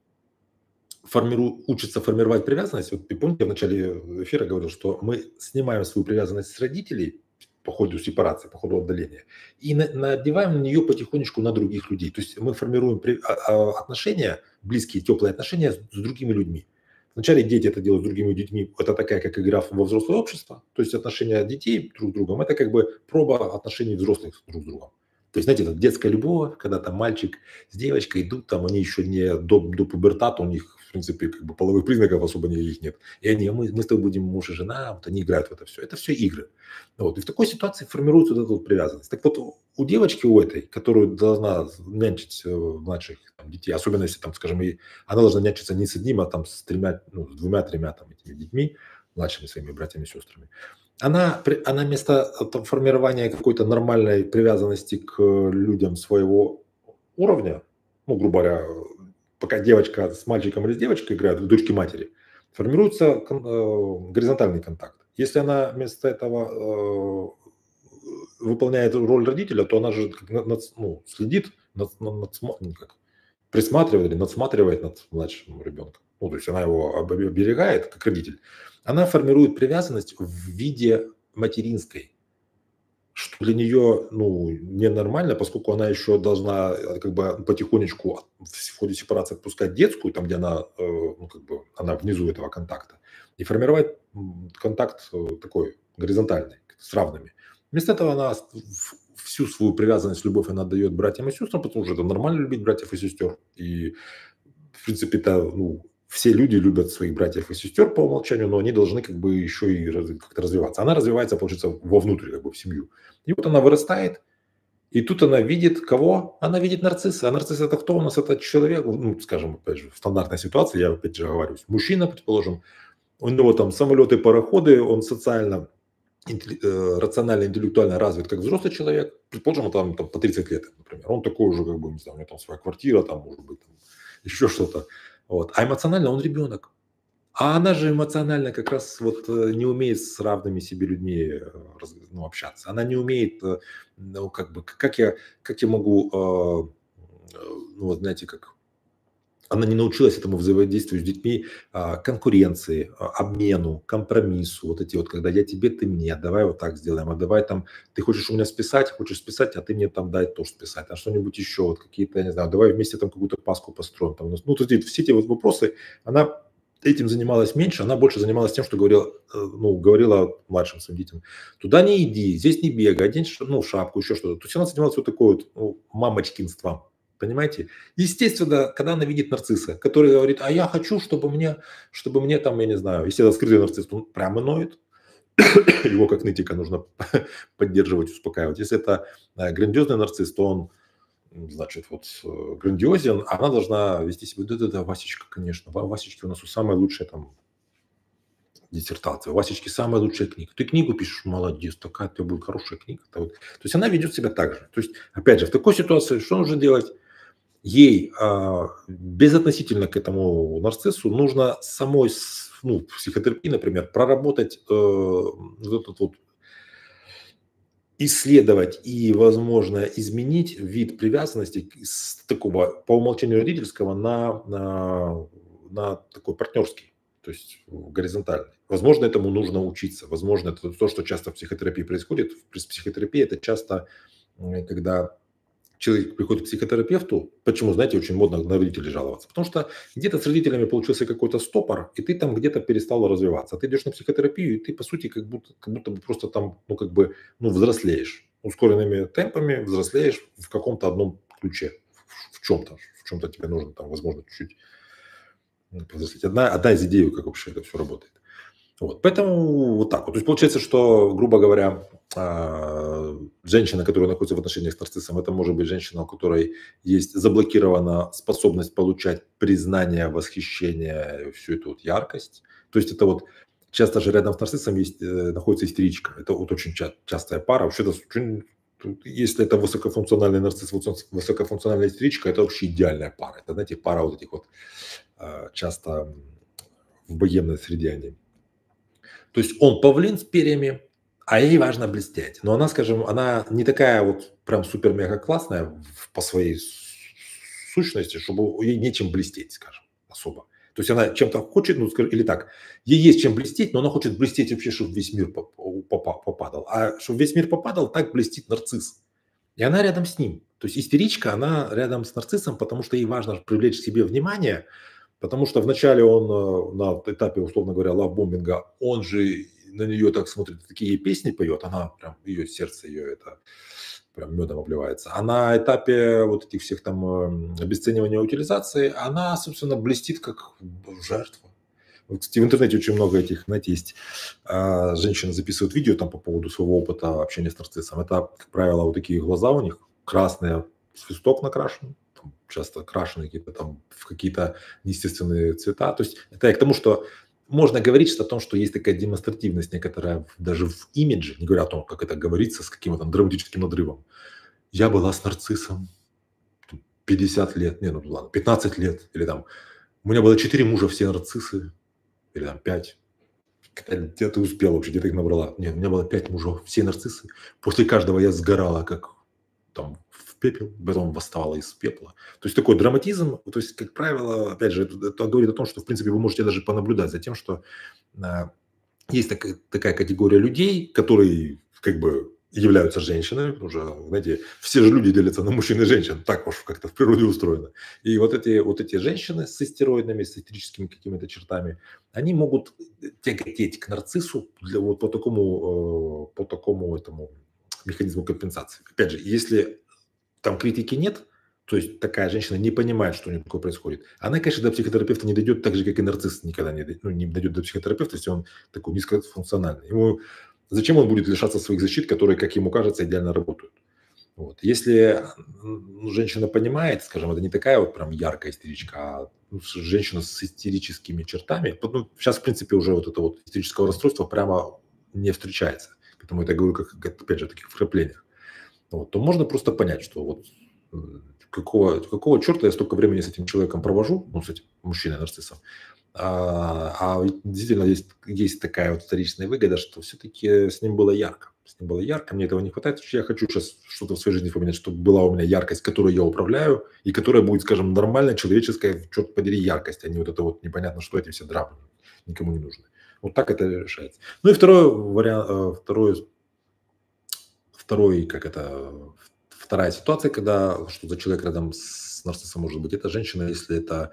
формиру, учится формировать привязанность. Вот вы помните, я в начале эфира говорил, что мы снимаем свою привязанность с родителей по ходу сепарации, по ходу отдаления, и на- надеваем на нее потихонечку на других людей. То есть мы формируем при- а- а, отношения, близкие, теплые отношения с, с другими людьми. Вначале дети это делают с другими детьми, это такая как игра во взрослое общество, то есть отношения детей друг с другом, это как бы проба отношений взрослых друг с другом. То есть, знаете, это детская любовь, когда там мальчик с девочкой идут, там они еще не до, до пубертата, у них, в принципе, как бы половых признаков особо никаких нет. И они, мы, мы с тобой будем муж и жена, вот они играют в это все. Это все игры. Вот. И в такой ситуации формируется вот эта вот привязанность. Так вот, у девочки, у этой, которую должна нянчить э, младших там, детей, особенно если, там, скажем, и она должна нянчиться не с одним, а там с тремя, ну, с двумя-тремя там этими детьми, младшими своими братьями и сестрами. Она, при- она вместо э, там, формирования какой-то нормальной привязанности к людям своего уровня, ну, грубо говоря, э, пока девочка с мальчиком или с девочкой играют, в дочки матери, формируется кон- э, горизонтальный контакт. Если она вместо этого э, выполняет роль родителя, то она же как на- над- ну, следит, над, над- надсма- ну, как, присматривает или надсматривает над младшим ребенком. Ну, то есть она его об- оберегает, как родитель. Она формирует привязанность в виде материнской, что для нее, ну, ненормально, поскольку она еще должна э, как бы потихонечку в ходе сепарации отпускать детскую, там, где она, э, ну, как бы, она внизу этого контакта, и формировать м, контакт э, такой горизонтальный, с равными. Вместо этого она с- в- всю свою привязанность, любовь она дает братьям и сестрам, потому что это нормально любить братьев и сестер. И в принципе, это, ну, все люди любят своих братьев и сестер по умолчанию, но они должны как бы еще и раз- как-то развиваться. Она развивается, получается, вовнутрь, как бы в семью. И вот она вырастает, и тут она видит кого? Она видит нарцисса. А нарцисс это кто у нас? Это человек, ну, скажем, опять же, в стандартной ситуации, я опять же оговариваюсь, мужчина, предположим, у него там самолеты, пароходы, он социально, интелли- э, рационально, интеллектуально развит, как взрослый человек, предположим, он там, там по тридцать лет, например, он такой уже, как бы, не знаю, у него там своя квартира, там, может быть, там, еще что-то. Вот. А эмоционально он ребенок. А она же эмоционально как раз вот э, не умеет с равными себе людьми э, раз- ну, общаться. Она не умеет, э, ну, как бы, как я, как я могу, э, э, ну, вот знаете, как она не научилась этому взаимодействию с детьми, а, конкуренции, а, обмену, компромиссу. Вот эти вот, когда я тебе, ты мне, давай вот так сделаем, а давай там, ты хочешь у меня списать, хочешь списать, а ты мне там дай тоже списать, а что-нибудь еще, вот какие-то, я не знаю, давай вместе там какую-то паску построим. Там, у нас. Ну, то есть все эти вот вопросы, она этим занималась меньше, она больше занималась тем, что говорила, э, ну, говорила младшим своим детям, туда не иди, здесь не бегай, одень ш- ну, шапку, еще что-то. То есть она занималась вот такой вот ну, мамочкинством, понимаете? Естественно, когда она видит нарцисса, который говорит, а я хочу, чтобы мне, чтобы мне там, я не знаю, если это скрытый нарцисс, то он прямо ноет, его как нытика нужно поддерживать, успокаивать. Если это э, грандиозный нарцисс, то он, м, значит, вот э, грандиозен, а она должна вести себя, да-да-да, Васечка, конечно, Ва- Васечки у нас самая лучшая там диссертация, у Васечки самая лучшая книга. Ты книгу пишешь, молодец, такая у тебя будет хорошая книга. То вот. То есть она ведет себя так же. То есть, опять же, в такой ситуации что нужно делать? Ей, а, безотносительно к этому нарциссу нужно самой, с ну, в психотерапии, например, проработать, э, вот этот вот исследовать и, возможно, изменить вид привязанности к с такого по умолчанию родительского на на на такой партнерский, то есть горизонтальный. Возможно, этому нужно учиться. Возможно, это то, что часто в психотерапии происходит. В психотерапии это часто, м, когда человек приходит к психотерапевту, почему, знаете, очень модно на родителей жаловаться, потому что где-то с родителями получился какой-то стопор, и ты там где-то перестал развиваться. А ты идешь на психотерапию, и ты, по сути, как будто, как будто бы просто там, ну, как бы, ну, взрослеешь. Ускоренными темпами взрослеешь в каком-то одном ключе, в, в чем-то, в чем-то тебе нужно там, возможно, чуть-чуть ну, повзрослеть. Одна, одна из идей, как вообще это все работает. Вот, поэтому вот так вот. То есть получается, что, грубо говоря, а, женщина, которая находится в отношениях с нарциссом, это может быть женщина, у которой есть заблокирована способность получать признание, восхищение, всю эту вот яркость. То есть это вот часто же рядом с нарциссом есть, э, находится истеричка. Это вот очень ча- частая пара. Вообще-то, очень- тут, если это высокофункциональный нарцисс, высо- высокофункциональная истеричка, это вообще идеальная пара. Это, знаете, пара вот этих вот а, часто в богемной среде они. То есть он павлин с перьями, а ей важно блестеть. Но она, скажем, она не такая вот прям супер-мега классная в- по своей с- сущности, чтобы ей нечем блестеть, скажем, особо. То есть она чем-то хочет, ну, скажем, или так, ей есть чем блестеть, но она хочет блестеть вообще, чтобы весь мир поп- попа- попадал. А чтобы весь мир попадал, так блестит нарцисс. И она рядом с ним. То есть истеричка, она рядом с нарциссом, потому что ей важно привлечь к себе внимание, потому что вначале он э, на этапе, условно говоря, лавбомбинга, он же на нее так смотрит, такие песни поет, она прям, ее сердце, ее это прям медом обливается. А на этапе вот этих всех там эм, обесценивания утилизации она, собственно, блестит как жертва. Вот, кстати, в интернете очень много этих, знаете, есть а, женщины записывают видео там по поводу своего опыта общения с нарциссом. Это, как правило, вот такие глаза у них, красные, свисток накрашен, там часто крашеные какие-то там в какие-то неестественные цвета. То есть это я к тому, что можно говорить что о том, что есть такая демонстративность некоторая в- даже в имидже, не говоря о том, как это говорится с каким-то там драматическим надрывом. Я была с нарциссом пятьдесят лет, не, ну ладно, пятнадцать лет, или там у меня было четыре мужа, все нарциссы, или там пять. Где ты успел вообще, где ты их набрала? Нет, у меня было пять мужей, все нарциссы. После каждого я сгорала, как там в пепел, потом восставала из пепла. То есть такой драматизм, то есть, как правило, опять же, это, это говорит о том, что, в принципе, вы можете даже понаблюдать за тем, что а, есть такая, такая категория людей, которые как бы являются женщинами, уже, знаете, все же люди делятся на мужчин и женщин, так уж как-то в природе устроено. И вот эти, вот эти женщины с истероидными, с истерическими какими-то чертами, они могут тяготеть к нарциссу для, вот по такому, э, по такому этому механизму компенсации. Опять же, если там критики нет, то есть такая женщина не понимает, что у нее такое происходит, она, конечно, до психотерапевта не дойдет так же, как и нарцисс никогда не, дой- ну, не дойдет до психотерапевта, если он такой низкофункциональный. Ему, зачем он будет лишаться своих защит, которые, как ему кажется, идеально работают? Вот. Если ну, женщина понимает, скажем, это не такая вот прям яркая истеричка, а ну, с- женщина с истерическими чертами, вот, ну, сейчас, в принципе, уже вот это вот истерическое расстройство прямо не встречается. Поэтому это я говорю, как, как, опять же, о таких вкраплениях. Вот, то можно просто понять, что вот м, какого, какого черта я столько времени с этим человеком провожу, ну, с этим мужчиной-нарциссом, а, а ведь действительно есть, есть такая вот вторичная выгода, что все-таки с ним было ярко. С ним было ярко, мне этого не хватает. Я хочу сейчас что-то в своей жизни поменять, чтобы была у меня яркость, которой я управляю, и которая будет, скажем, нормальная, человеческая, черт подери, яркость, а не вот это вот непонятно, что эти все драмы никому не нужны. Вот так это решается. Ну и второй вариант, э, второй, второй, как это, вторая ситуация, когда что за человек рядом с нарциссом может быть, это женщина, если это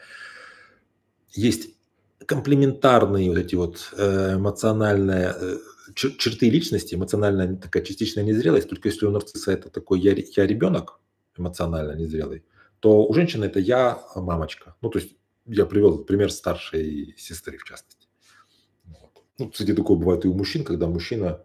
есть комплементарные вот эти вот э, эмоциональные э, чер- черты личности, эмоциональная такая частичная незрелость, только если у нарцисса это такой я, ре- я ребенок эмоционально незрелый, то у женщины это я мамочка. Ну, то есть я привел пример старшей сестры, в частности. Вот. Ну, кстати, такое бывает и у мужчин, когда мужчина,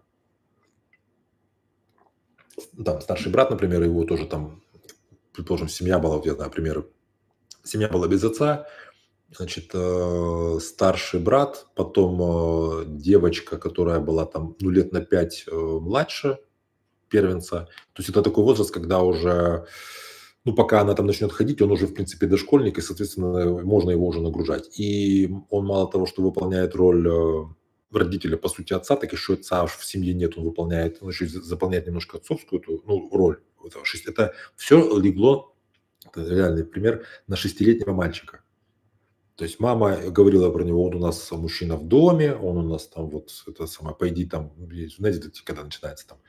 ну, там, старший брат, например, его тоже там, предположим, семья была, вот я знаю, пример, семья была без отца. Значит, э, старший брат, потом э, девочка, которая была там, ну, лет на пять э, младше первенца. То есть это такой возраст, когда уже, ну, пока она там начнет ходить, он уже, в принципе, дошкольник, и, соответственно, можно его уже нагружать. И он мало того, что выполняет роль э, родителя, по сути, отца, так еще отца в семье нет, он выполняет, он еще и за- заполняет немножко отцовскую эту, ну, роль. этого шесть- Это все легло, это реальный пример, на шестилетнего мальчика. То есть мама говорила про него, вот у нас мужчина в доме, он у нас там вот это самое, пойди там, есть, знаете, эти, когда начинается там,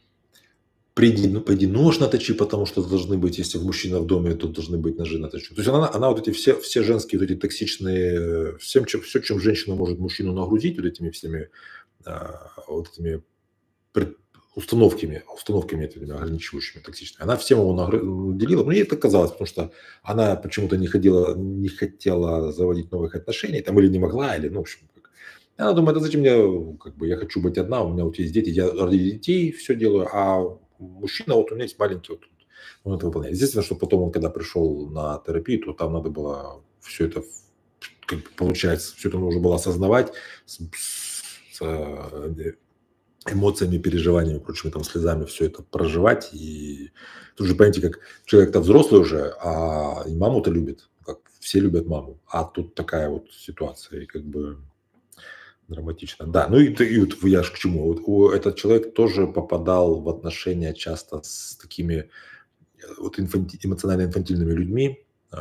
приди, ну, пойди нож наточи, потому что должны быть, если мужчина в доме, то должны быть ножи наточены. То есть она, она вот эти все, все женские вот эти токсичные, э, всем, чем, все, чем женщина может мужчину нагрузить, вот этими всеми, а, вот этими пред- установками, установками этими ограничивающими, токсичными. Она всем его нагр- наделила. Но ей это казалось, потому что она почему-то не, ходила, не хотела заводить новых отношений, там, или не могла, или, ну, в общем, как. И она думает, а зачем мне, как бы, я хочу быть одна, у меня вот есть дети, я ради детей все делаю, а мужчина, вот у меня есть маленький, вот, он это выполняет. Естественно, что потом он, когда пришел на терапию, то там надо было все это, как бы, получается, все это нужно было осознавать, с, с, э, эмоциями, переживаниями, прочими там слезами все это проживать. И тут же, понимаете, как человек-то взрослый уже, а и маму-то любит, как все любят маму. А тут такая вот ситуация, и как бы драматично. Да, ну и, т- и вот я ж к чему. Вот у- этот человек тоже попадал в отношения часто с такими э, вот инфанти- эмоционально-инфантильными людьми.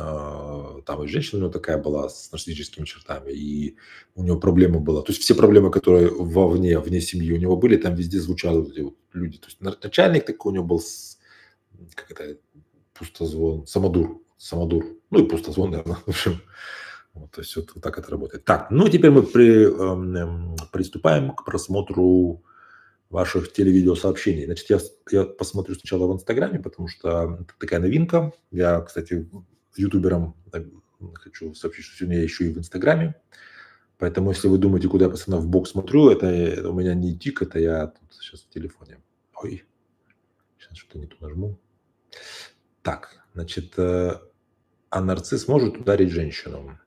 А, Там и женщина у него такая была с нарциссическими чертами, и у него проблема была. То есть все проблемы, которые вовне, вне семьи у него были, там везде звучали вот эти вот люди. То есть на- начальник такой у него был, с- как это, пустозвон, самодур, самодур, ну и пустозвон, наверное, в общем. Вот, то есть вот, вот так это работает. Так, ну теперь мы при- эм, эм, приступаем к просмотру ваших телевидеосообщений. Значит, я, я посмотрю сначала в Инстаграме, потому что это такая новинка. Я, кстати, ютуберам э, хочу сообщить, что сегодня я еще и в Инстаграме. Поэтому, если вы думаете, куда я постоянно в бок смотрю, это, это у меня не тик, это я тут сейчас в телефоне. Ой, сейчас что-то не то нажму. Так, значит, э, а нарцисс может ударить женщину.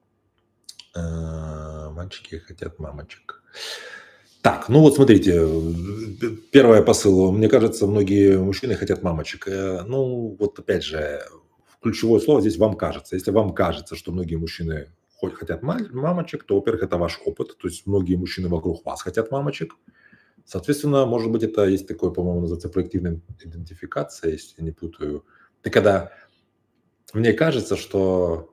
Э, мальчики хотят мамочек. Так, ну вот смотрите, э, первое посыл. Мне кажется, многие мужчины хотят мамочек. Э, Ну вот опять же, ключевое слово здесь «вам кажется». Если вам кажется, что многие мужчины хоть хотят маль- мамочек, то, во-первых, это ваш опыт. То есть многие мужчины вокруг вас хотят мамочек. Соответственно, может быть, это есть такое, по-моему, называется проективная идентификация, если я не путаю. Это когда мне кажется, что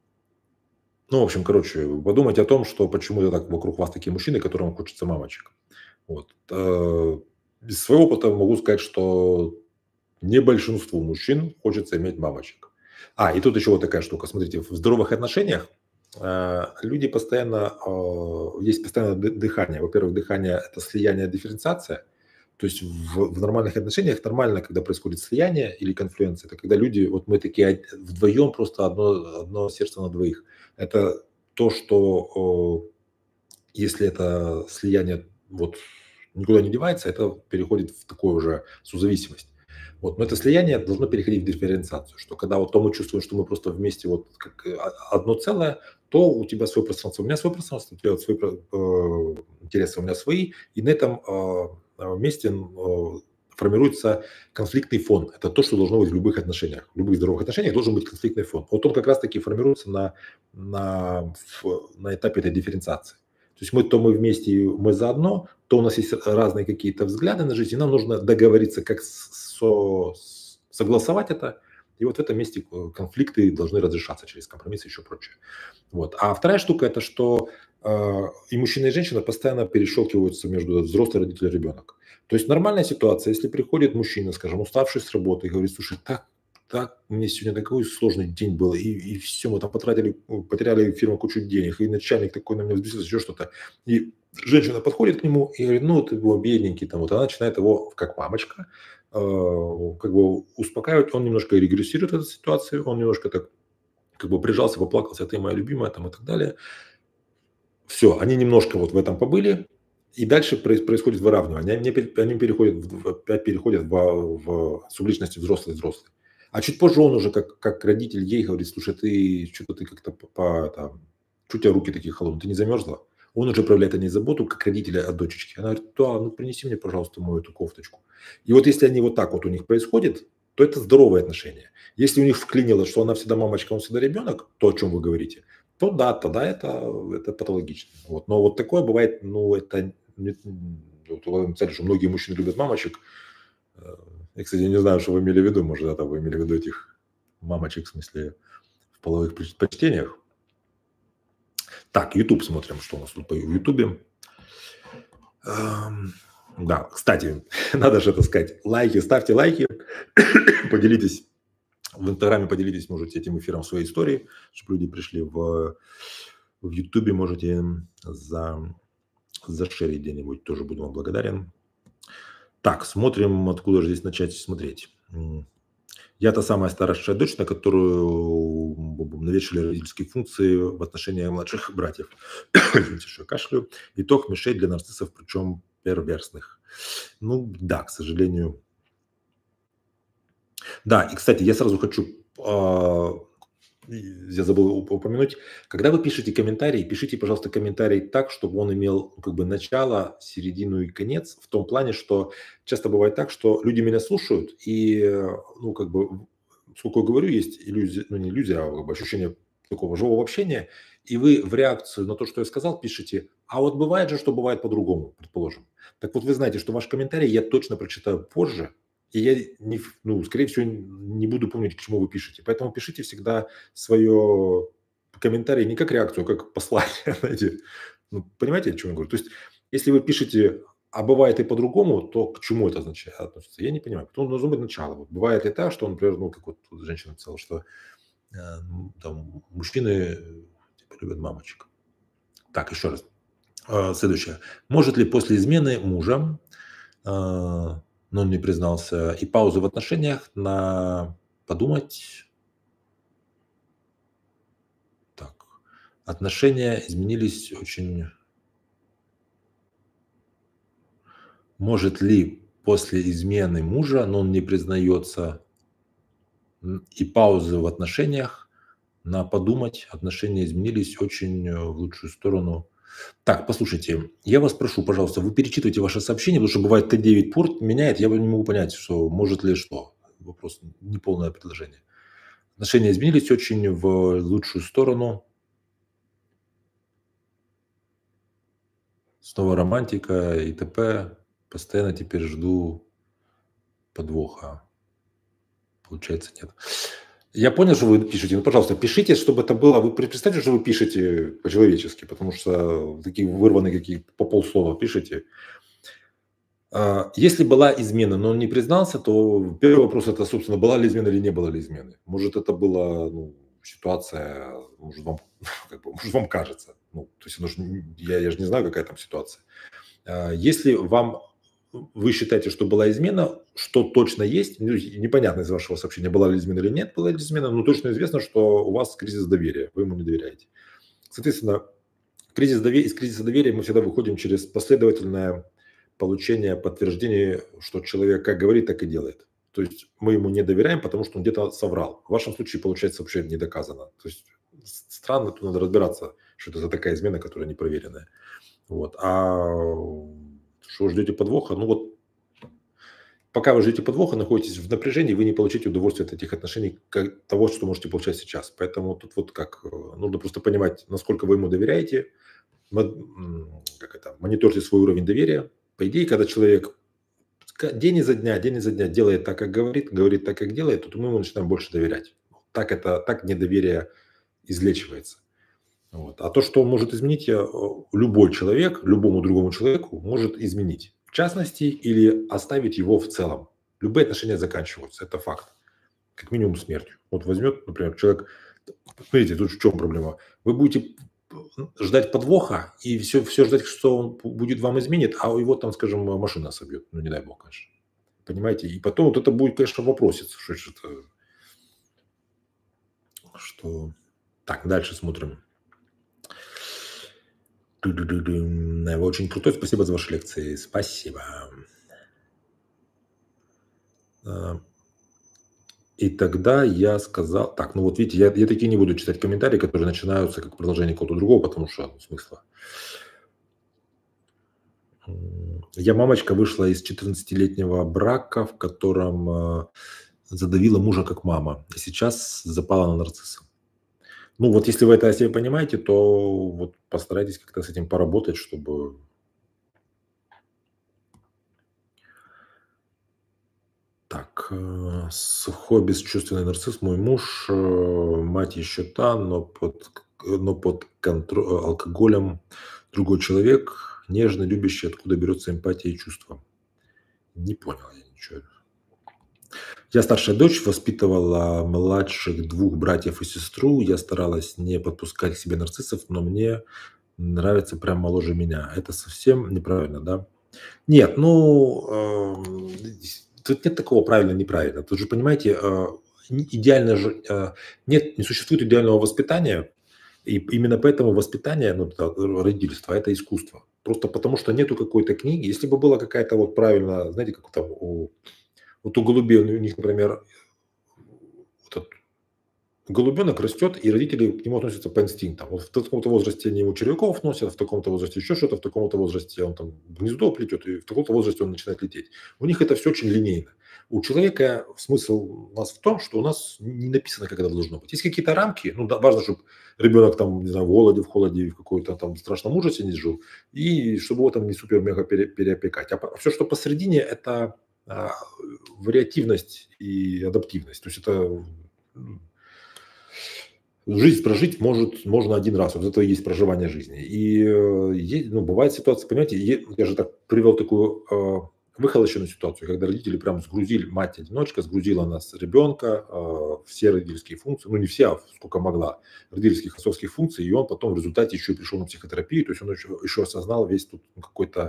ну, в общем, короче, подумайте о том, что почему так вокруг вас такие мужчины, которым хочется мамочек. Вот. Э, Из своего опыта могу сказать, что не большинству мужчин хочется иметь мамочек. А, и тут еще вот такая штука. Смотрите, в здоровых отношениях э, люди постоянно, э, есть постоянно ды- дыхание. Во-первых, дыхание – это слияние, дифференциация. То есть в, в нормальных отношениях нормально, когда происходит слияние или конфлюенция, это когда люди, вот мы такие од- вдвоем, просто одно, одно сердце на двоих. Это то, что э, если это слияние вот никуда не девается, это переходит в такую уже созависимость. Вот. Но это слияние должно переходить в дифференциацию, что когда вот то мы чувствуем, что мы просто вместе вот как э, одно целое, то у тебя свое пространство, у меня свое пространство, у тебя вот свои э, интересы, у меня свои, и на этом э, э, месте э, формируется конфликтный фон. Это то, что должно быть в любых отношениях. В любых здоровых отношениях должен быть конфликтный фон. Вот он как раз-таки формируется на, на, в- на этапе этой дифференциации. То есть мы то мы вместе, мы заодно, то у нас есть разные какие-то взгляды на жизнь, и нам нужно договориться, как со- согласовать это. И вот в этом месте э, конфликты должны разрешаться через компромиссы и еще прочее. Вот. А вторая штука – это что э, и мужчина, и женщина постоянно перещелкиваются между взрослый родитель и ребенок. То есть нормальная ситуация, если приходит мужчина, скажем, уставший с работы и говорит, слушай, так, так, мне сегодня такой сложный день был, и, и все, мы там потратили, ну, потеряли фирму кучу денег, и начальник такой на меня взбесился, еще что-то. И женщина подходит к нему и говорит, ну, ты был бедненький, там, вот она начинает его, как мамочка, э, как бы успокаивать, он немножко регрессирует эту ситуацию, он немножко так как бы прижался, поплакался, ты моя любимая, там, и так далее. Все, они немножко вот в этом побыли, и дальше проис происходит выравнивание. Они пе они переходят в опять переходят в в субличности взрослый-взрослый. А чуть позже он уже как как родитель ей говорит: "Слушай, ты что то ты как-то по по там, чё у тя руки такие холодные, ты не замерзла?" Он уже проявляет о ней заботу, как родитель о дочечке. Она говорит: "Да, ну принеси мне, пожалуйста, мою эту кофточку". И вот если они вот так вот у них происходит, то это здоровые отношения. Если у них вклинилось, что она всегда мамочка, он всегда ребенок, то, о чем вы говорите, то да, тогда это, это патологично. Вот. Но вот такое бывает, ну, это не- вот вы написали, что многие мужчины любят мамочек. Э, Я, кстати, не знаю, что вы имели в виду. Может, это вы имели в виду этих мамочек, в смысле, в половых предпочтениях. Так, YouTube смотрим, что у нас тут по YouTube. Эм, Да, кстати, надо же это сказать. Лайки, ставьте лайки, поделитесь в Инстаграме, поделитесь, можете, этим эфиром своей истории, чтобы люди пришли в, в Ютубе, можете за, зашерить где-нибудь, тоже буду вам благодарен. Так, смотрим, откуда же здесь начать смотреть. М, Я та самая старшая дочь, на которую м, навешали родительские функции в отношении младших братьев. Извините, что я кашляю. Итог мишень для нарциссов, причем перверсных. Ну да, к сожалению. Да, и, кстати, я сразу хочу, а, и я забыл уп- упомянуть, когда вы пишете комментарий, пишите, пожалуйста, комментарий так, чтобы он имел ну, как бы начало, середину и конец, в том плане, что часто бывает так, что люди меня слушают, и, э, ну, как бы, в- сколько я говорю, есть иллюзия, ну, не иллюзия, а как бы ощущение такого живого общения, и вы в реакцию на то, что я сказал, пишете, а вот бывает же, что бывает по-другому, предположим. Так вот, вы знаете, что ваш комментарий я точно прочитаю позже, и я, не, ф- ну, скорее всего, не буду помнить, к чему вы пишете. Поэтому пишите всегда свое комментарий не как реакцию, а как послание, знаете. Ну, понимаете, о чем я говорю? То есть, если вы пишете, а бывает и по-другому, то к чему это означает, относится? Я не понимаю. Потом должно быть начало. Вот бывает и так, что, например, ну, как вот тут женщина написала, что э, м, там, мужчины э, типа, любят мамочек. Так, еще раз. А, Следующее. Может ли после измены мужа а, но он не признался, и паузы в отношениях на подумать. Так, отношения изменились очень. Может ли после измены мужа, но он не признается, м, и паузы в отношениях на подумать, отношения изменились очень э, в лучшую сторону. Так, послушайте, я вас прошу, пожалуйста, вы перечитывайте ваши сообщения, потому что бывает Т девять порт меняет, я вот не могу понять, что может ли что. Вопрос, неполное предложение. Отношения изменились очень в лучшую сторону. Снова романтика и т.п. Постоянно теперь жду подвоха. Получается, нет. Я понял, что вы пишете. Ну, пожалуйста, пишите, чтобы это было. Вы представьте, что вы пишете по-человечески, потому что такие вырванные какие по полслова пишете. А, Если была измена, но он не признался, то первый вопрос это, собственно, была ли измена или не была ли измены. Может, это была ну, ситуация, может вам, как бы, может, вам кажется. Ну, то есть, оно ж не- я, я же не знаю, какая там ситуация. А, Если вам вы считаете, что была измена, что точно есть, ну, непонятно из вашего сообщения, была ли измена или нет, была ли измена, но точно известно, что у вас кризис доверия, вы ему не доверяете. Соответственно, кризис доверия, из кризиса доверия мы всегда выходим через последовательное получение подтверждения, что человек как говорит, так и делает. То есть мы ему не доверяем, потому что он где-то соврал. В вашем случае получается вообще не доказано. То есть странно, тут надо разбираться, что это за такая измена, которая непроверенная. Вот. А что вы ждете подвоха? Ну вот пока вы ждете подвоха, находитесь в напряжении, вы не получите удовольствие от этих отношений, как того, что можете получать сейчас. Поэтому тут вот как э, нужно просто понимать, насколько вы ему доверяете, мод- м, как это, мониторьте свой уровень доверия. По идее, когда человек ка- день изо дня, день изо дня делает так, как говорит, говорит так, как делает, то мы ему начинаем больше доверять. Так это, так недоверие излечивается. Вот. А то, что он может изменить, э, любой человек, любому другому человеку может изменить. В частности, или оставить его в целом. Любые отношения заканчиваются, это факт. Как минимум смертью. Вот возьмет, например, человек, смотрите, тут в чем проблема. Вы будете ждать подвоха и все, все ждать, что он будет вам изменит, а его там, скажем, машина собьет. Ну, не дай бог, конечно. Понимаете? И потом вот это будет, конечно, вопросец, что это, что... Так, дальше смотрим. Ту-ду-ду-дум. Вы очень крутой, спасибо за ваши лекции. Спасибо. А, И тогда я сказал... Так, ну вот видите, я, я такие не буду читать комментарии, которые начинаются как продолжение кого-то другого, потому что ну, смысла. М, Я мамочка вышла из четырнадцатилетнего брака, в котором э, задавила мужа как мама. И сейчас запала на нарцисса. Ну вот если вы это о себе понимаете, то вот постарайтесь как-то с этим поработать, чтобы... Так, э, сухой бесчувственный нарцисс, мой муж, э, мать еще та, но под, к- но под контро- алкоголем другой человек, нежно любящий, откуда берется эмпатия и чувство. Не понял я ничего. Я старшая дочь, воспитывала младших двух братьев и сестру. Я старалась не подпускать к себе нарциссов, но мне нравится прям моложе меня. Это совсем неправильно, да? Нет, ну, эм, тут нет такого правильно-неправильно. Тут же, понимаете, э, н- идеально же, э, нет, не существует идеального воспитания, и именно поэтому воспитание, ну, это родительство, это искусство. Просто потому что нету какой-то книги. Если бы была какая-то вот правильно, знаете, как там у, вот у голубей, у них, например, вот голубенок растет, и родители к нему относятся по инстинктам. Вот в таком-то возрасте они ему червяков носят, в таком-то возрасте еще что-то, в таком-то возрасте он там гнездо плетет, и в таком-то возрасте он начинает лететь. У них это все очень линейно. У человека смысл у нас в том, что у нас не написано, как это должно быть. Есть какие-то рамки, ну да, важно, чтобы ребенок там, не знаю, в голоде, в холоде, в какой-то там страшном ужасе не жил, и чтобы его там не супер-мега пере- переопекать. А все, что посередине, это а, вариативность и адаптивность. То есть это м, жизнь прожить может, можно один раз. Вот это и есть проживание жизни. И э, е- ну, бывает ситуация, понимаете, е- я же так привел такую э, выхолощенную ситуацию, когда родители прям сгрузили, мать-одиночка сгрузила нас ребенка, э, все родительские функции, ну не все, а сколько могла, родительских, отцовских функций, и он потом в результате еще и пришел на психотерапию, то есть он еще, еще осознал весь тут ну, какой-то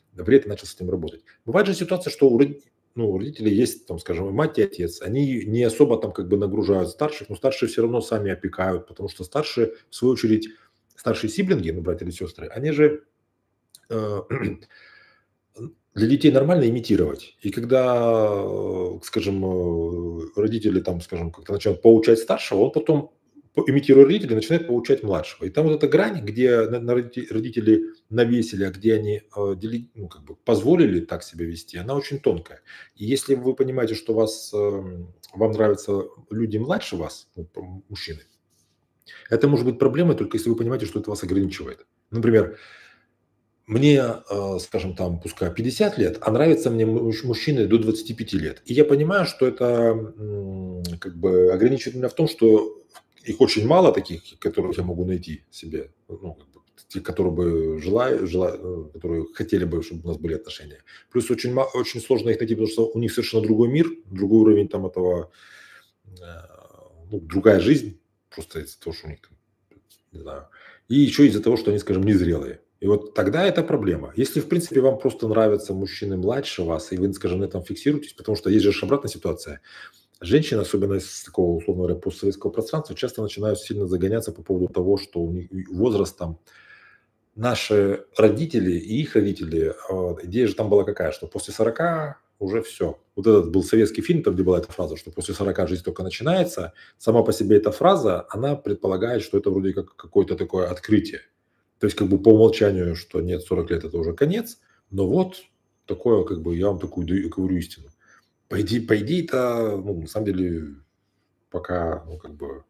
вред и начал с этим работать. Бывает же ситуация, что у роди- ну, у родителей есть, там, скажем, мать и отец, они не особо там как бы нагружают старших, но старшие все равно сами опекают, потому что старшие, в свою очередь, старшие сиблинги, ну, братья или сестры, они же э, для детей нормально имитировать. И когда, э, скажем, э, родители там, скажем, как-то начинают поучать старшего, он потом, по- имитируя родителей, начинает поучать младшего. И там вот эта грань, где на- на роди- родители навесили, а где они э, дели- ну, как бы позволили так себя вести, она очень тонкая. И если вы понимаете, что вас, эм, вам нравятся люди младше вас, ну, п- мужчины, это может быть проблемой только если вы понимаете, что это вас ограничивает. Например, мне, э, скажем, там, пускай пятьдесят лет, а нравятся мне муж- мужчины до двадцати пяти лет. И я понимаю, что это м, как бы ограничивает меня в том, что их очень мало таких, которых я могу найти себе, ну, как бы, те, которые бы желаю, желаю, которые хотели бы, чтобы у нас были отношения. Плюс очень, ма- очень сложно их найти, потому что у них совершенно другой мир, другой уровень там этого, э, ну, другая жизнь, просто из-за того, что у них там, не знаю. И еще из-за того, что они, скажем, незрелые. И вот тогда это проблема. Если, в принципе, вам просто нравятся мужчины младше вас, и вы, скажем, на этом фиксируетесь, потому что есть же ж обратная ситуация. Женщины, особенно из такого, условно говоря, постсоветского пространства, часто начинают сильно загоняться по поводу того, что у них возраст там, наши родители и их родители, вот, идея же там была какая, что после сорока уже все. Вот этот был советский фильм, там, где была эта фраза, что после сорока жизнь только начинается. Сама по себе эта фраза, она предполагает, что это вроде как какое-то такое открытие. То есть как бы по умолчанию, что нет, сорок лет это уже конец, но вот такое, как бы я вам такую даю- говорю истину. По идее, по идее это, ну, на самом деле, пока, ну, как бы,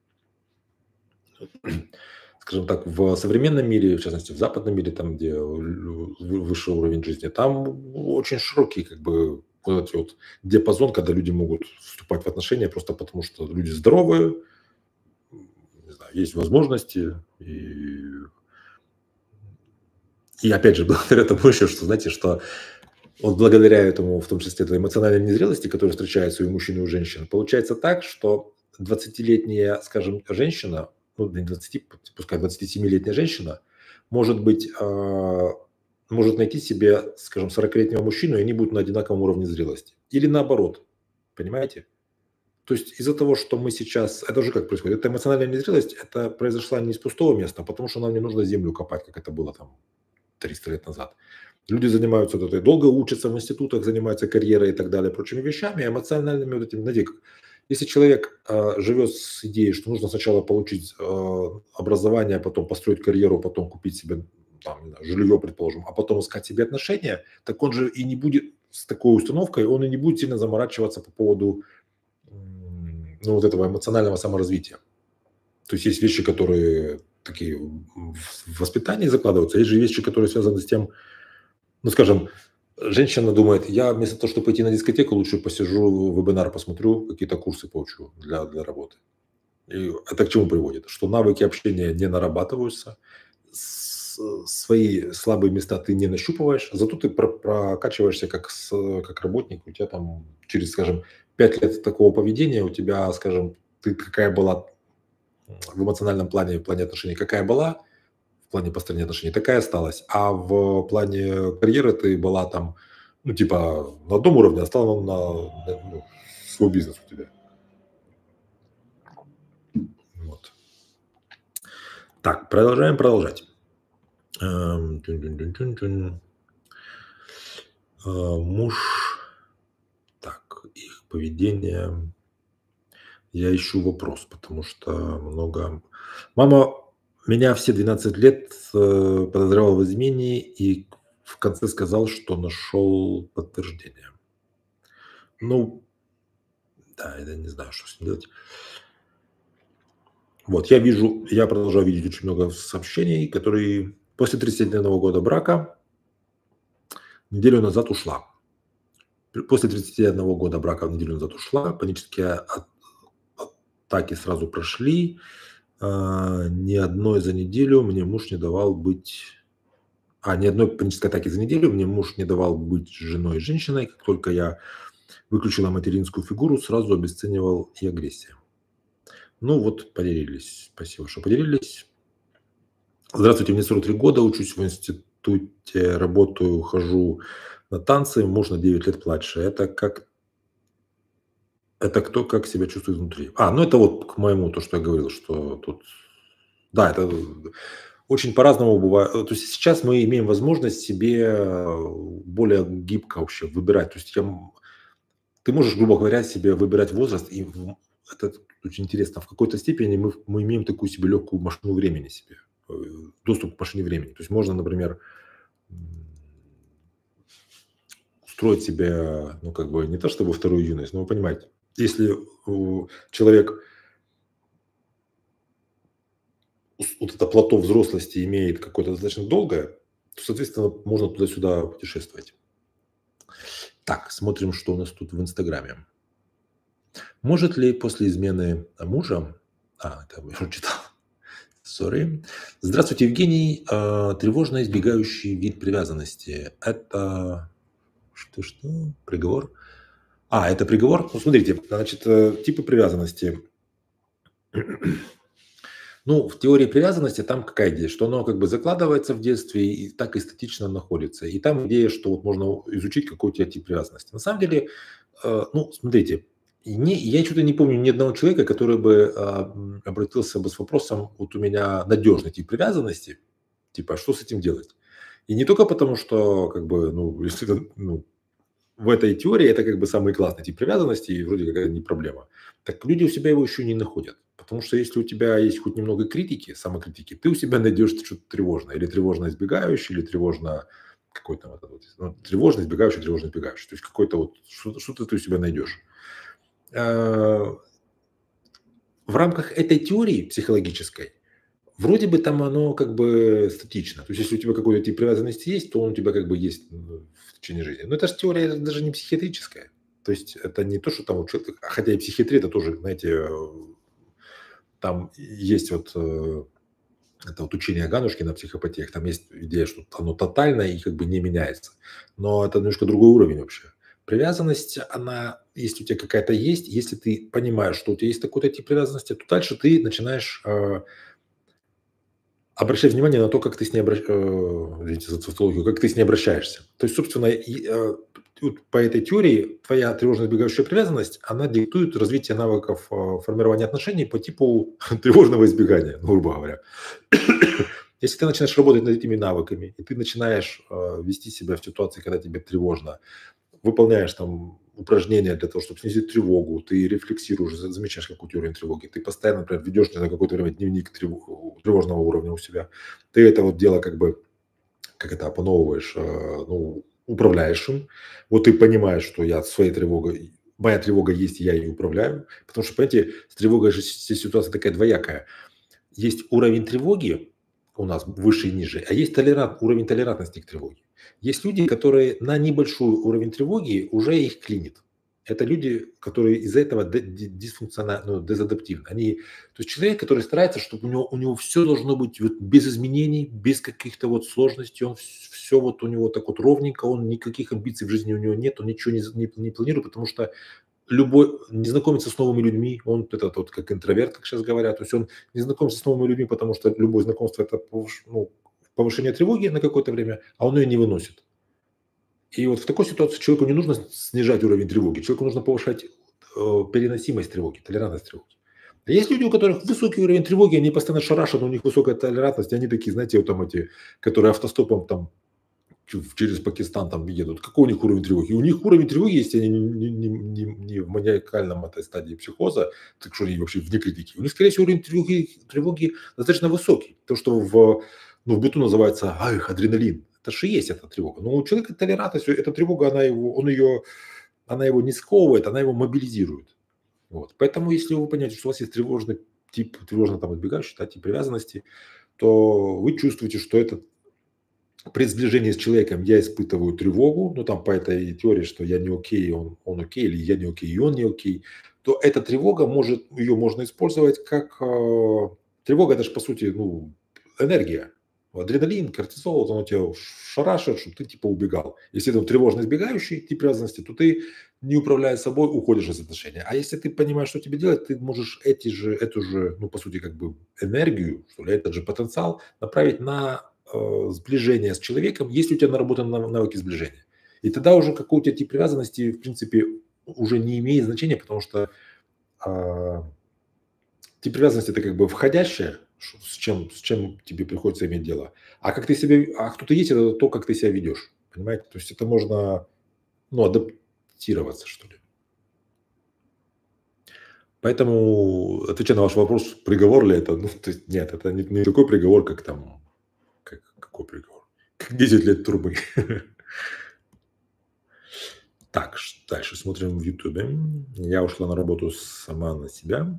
скажем так, в современном мире, в частности, в западном мире, там, где лю- вы- высший уровень жизни, там очень широкий, как бы, вот этот вот диапазон, когда люди могут вступать в отношения просто потому, что люди здоровые, не знаю, есть возможности, и, и опять же, благодаря тому еще, что, знаете, что вот благодаря этому, в том числе, этой эмоциональной незрелости, которая встречается и у мужчин, и у женщин, получается так, что двадцатилетняя, скажем, женщина, ну, не двадцати, пускай двадцатисемилетняя женщина, может быть, а, может найти себе, скажем, сорокалетнего мужчину, и они будут на одинаковом уровне зрелости. Или наоборот, понимаете? То есть из-за того, что мы сейчас, это уже как происходит, эта эмоциональная незрелость, это произошла не из пустого места, а потому что нам не нужно землю копать, как это было там триста лет назад. Люди занимаются вот этой, долго учатся в институтах, занимаются карьерой и так далее, прочими вещами, эмоциональными вот этими, знаете, как- если человек э, живет с идеей, что нужно сначала получить э, образование, потом построить карьеру, потом купить себе там, не знаю, жилье, предположим, а потом искать себе отношения, так он же и не будет с такой установкой, он и не будет сильно заморачиваться по поводу м, ну, вот этого эмоционального саморазвития. То есть есть вещи, которые такие в в воспитании закладываются, есть же вещи, которые связаны с тем, ну, скажем, женщина думает, я вместо того, чтобы пойти на дискотеку, лучше посижу, вебинар посмотрю, какие-то курсы поучу для, для работы. И это к чему приводит? Что навыки общения не нарабатываются, с- свои слабые места ты не нащупываешь, зато ты про- прокачиваешься как, с- как работник, у тебя там через, скажем, пять лет такого поведения, у тебя, скажем, ты какая была в эмоциональном плане, в плане отношений, какая была, в плане построения отношений, такая осталась. А в плане карьеры ты была там, ну, типа, на одном уровне, а стала на, на- ну, свой бизнес у тебя. Вот. Так, продолжаем продолжать. Эм, тюн-тюн-тюн-тюн-тюн. Э, Муж, так, их поведение. Я ищу вопрос, потому что много... Мама меня все двенадцать лет э, подозревала в измене и в конце сказал, что нашел подтверждение. Ну, да, я не знаю, что с ним делать. Вот, я вижу, я продолжаю видеть очень много сообщений, которые после тридцатидневного года брака неделю назад ушла. П- После тридцати одного года брака неделю назад ушла, панические а- атаки сразу прошли, а, ни одной за неделю мне муж не давал быть, а, ни одной панической атаки за неделю мне муж не давал быть женой и женщиной. Как только я выключила материнскую фигуру, сразу обесценивал и агрессия. Ну вот, поделились. Спасибо, что поделились. Здравствуйте, мне сорок три года, учусь в институте. институте работаю, хожу на танцы, муж на девять лет младше. Это как это кто как себя чувствует внутри. А, ну это вот к моему, то, что я говорил, что тут да, это очень по-разному бывает. То есть сейчас мы имеем возможность себе э, более гибко вообще выбирать. То есть я м ты можешь, грубо говоря, себе выбирать возраст, и в это очень интересно. В какой-то степени мы мы имеем такую себе легкую машину времени себе, э, доступ к машине времени. То есть можно, например, м, устроить себе, ну, как бы не то чтобы вторую юность, но вы понимаете, если у человек ус вот это плато взрослости имеет какое-то достаточно долгое, то, соответственно, можно туда-сюда путешествовать. Так, смотрим, что у нас тут в "Инстаграме". Может ли после измены мужа а, это я уже читал. Сори. Здравствуйте, Евгений. А, тревожно избегающий вид привязанности. Это что-что? Приговор? А, это приговор? Ну, смотрите, значит, э, типы привязанности. Ну, в теории привязанности там какая идея? Что оно как бы закладывается в детстве и так эстетично находится. И там идея, что вот можно изучить, какой у тебя тип привязанности. На самом деле, э, ну, смотрите, и не, я что-то не помню ни одного человека, который бы а, м, обратился бы с вопросом, вот у меня надежный тип привязанности, типа, что с этим делать? И не только потому, что, как бы, ну, если это, ну, в этой теории это как бы самый классный тип привязанности, и вроде как это не проблема. Так люди у себя его еще не находят. Потому что если у тебя есть хоть немного критики, самокритики, ты у себя найдешь что-то тревожное. Или тревожно избегающее, или тревожно какой-то вот, этот вот, ну, тревожно избегающий, тревожно избегающий. То есть какой-то вот, что- что-то ты у себя найдешь. Э, В рамках этой теории психологической, вроде бы там оно как бы статично. То есть если у тебя какой-то тип привязанности есть, то он у тебя как бы есть ну, в течение жизни. Но это же теория даже не психиатрическая. То есть это не то, что там вот человек, хотя и психиатрия, это тоже, знаете, э, там есть вот э, это вот учение Ганушкина о психопатиях, там есть идея, что оно тотально и как бы не меняется. Но это немножко другой уровень вообще. Привязанность, она, если у тебя какая-то есть, если ты понимаешь, что у тебя есть такой-то тип привязанности, то дальше ты начинаешь э, обращать внимание на то, как ты с ней обращ э, извините за тавтологию, как ты с ней обращаешься. То есть, собственно, и, э, вот по этой теории твоя тревожно-избегающая привязанность, она диктует развитие навыков э, формирования отношений по типу тревожного избегания, ну, грубо говоря. Если ты начинаешь работать над этими навыками, и ты начинаешь э, вести себя в ситуации, когда тебе тревожно, выполняешь там упражнения для того, чтобы снизить тревогу, ты рефлексируешь, за- замечаешь, какой у тебя уровень тревоги, ты постоянно, например, ведешь на какое-то время дневник трев- тревожного уровня у себя, ты это вот дело как бы, как это, опановываешь, э, ну, управляешь им, вот ты понимаешь, что я своей тревогой, моя тревога есть, и я ее управляю, потому что, понимаете, с тревогой же здесь ситуация такая двоякая. Есть уровень тревоги у нас выше и ниже, а есть толерант, уровень толерантности к тревоге. Есть люди, которые на небольшой уровень тревоги уже их клинит. Это люди, которые из-за этого д- ди- дисфункциональны, ну, дезадаптивны. Они, то есть человек, который старается, чтобы у него, у него все должно быть вот без изменений, без каких-то вот сложностей, он все вот у него так вот ровненько, он никаких амбиций в жизни у него нет, он ничего не, за- не, не планирует, потому что любой не знакомится с новыми людьми, он этот вот как интроверт, как сейчас говорят, то есть он не знакомится с новыми людьми, потому что любое знакомство это повыш- ну, повышение тревоги на какое-то время, а он ее не выносит. И вот в такой ситуации человеку не нужно снижать уровень тревоги, человеку нужно повышать э, переносимость тревоги, толерантность тревоги. А есть люди, у которых высокий уровень тревоги, они постоянно шарашат, у них высокая толерантность, они такие, знаете, вот там эти, которые автостопом там чу- через Пакистан там едут, какой у них уровень тревоги? У них уровень тревоги, если они не, не- не- не в маниакальном этой стадии психоза, так что они вообще вне критики, у них, скорее всего, уровень тревоги, тревоги достаточно высокий. То, что в, ну, в быту называется ах, адреналин. Это же и есть эта тревога. Но у человека толерантность, эта тревога, она его, он ее, она его не сковывает, она его мобилизирует. Вот. Поэтому, если вы понимаете, что у вас есть тревожный тип, тревожно там избегающий, да, тип привязанности, то вы чувствуете, что это при сближении с человеком я испытываю тревогу, ну там по этой теории, что я не окей, он, он окей, или я не окей, и он не окей, то эта тревога может, ее можно использовать как э, тревога, это же по сути, ну, энергия. Адреналин, кортизол, вот оно тебя шарашит, чтобы ты типа убегал. Если ты тревожно избегающий тип привязанности, то ты, не управляя собой, уходишь из отношений. А если ты понимаешь, что тебе делать, ты можешь эти же, эту же, ну, по сути, как бы энергию, что ли, этот же потенциал направить на э, сближения с человеком, если у тебя наработаны нав- навыки сближения. И тогда уже какой у тебя тип привязанности, в принципе, уже не имеет значения, потому что а, тип привязанности это как бы входящее, ш- с чем, с чем тебе приходится иметь дело. А как ты себя, а кто-то есть, это то, как ты себя ведешь. Понимаете? То есть это можно, ну, адаптироваться, что ли. Поэтому, отвечая на ваш вопрос, приговор ли это? Ну, то есть нет, это не, не такой приговор, как там, как, какой приговор? Как десять лет трубы. Так, ш- дальше смотрим в Ютубе. Я ушла на работу сама на себя.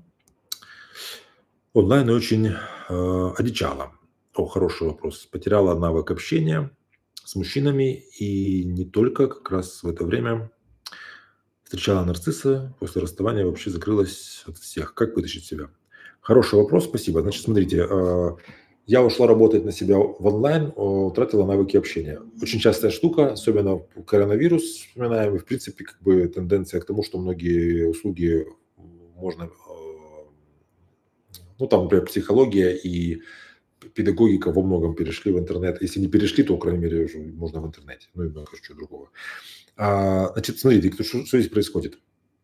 Онлайн очень э, одичала. О, хороший вопрос. Потеряла навык общения с мужчинами и не только, как раз в это время встречала нарцисса, после расставания вообще закрылась от всех. Как вытащить себя? Хороший вопрос, спасибо. Значит, смотрите, э, я ушла работать на себя в онлайн, э, утратила навыки общения. Очень частая штука, особенно в коронавирус вспоминаем, и в принципе как бы тенденция к тому, что многие услуги можно, э, ну там, например, психология и педагогика во многом перешли в интернет. Если не перешли, то, по крайней мере, уже можно в интернете. Ну и много чего другого. А, значит, смотрите, что, что здесь происходит.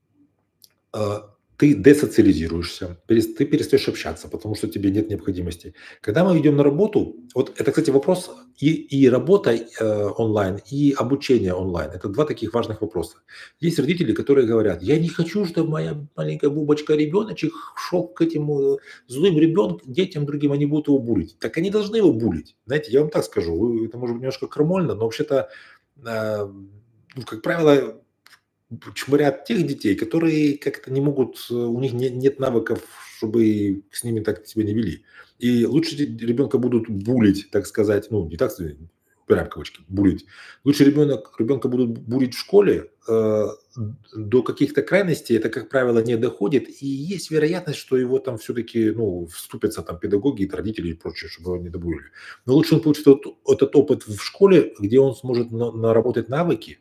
А, ты десоциализируешься, перес- ты перестаешь общаться, потому что тебе нет необходимости. Когда мы идем на работу, вот это, кстати, вопрос и, и работа э, онлайн, и обучение онлайн. Это два таких важных вопроса. Есть родители, которые говорят, я не хочу, чтобы моя маленькая бубочка ребеночек шел к этим э, злым ребенкам, детям другим, они будут его булить. Так они должны его булить. Знаете, я вам так скажу, вы- это может быть немножко крамольно, но вообще-то, э, ну, как правило, чморят тех детей, которые как-то не могут, э, у них не- нет навыков, чтобы с ними так себя не вели. И лучше ребенка будут булить, так сказать, ну, не так сказать, прям кавычки, булить. Лучше ребенок, ребенка будут булить в школе, э, до каких-то крайностей это, как правило, не доходит, и есть вероятность, что его там все-таки, ну, вступятся там педагоги, и родители и прочее, чтобы его не добулили. Но лучше он получит этот, этот опыт в школе, где он сможет на- наработать навыки,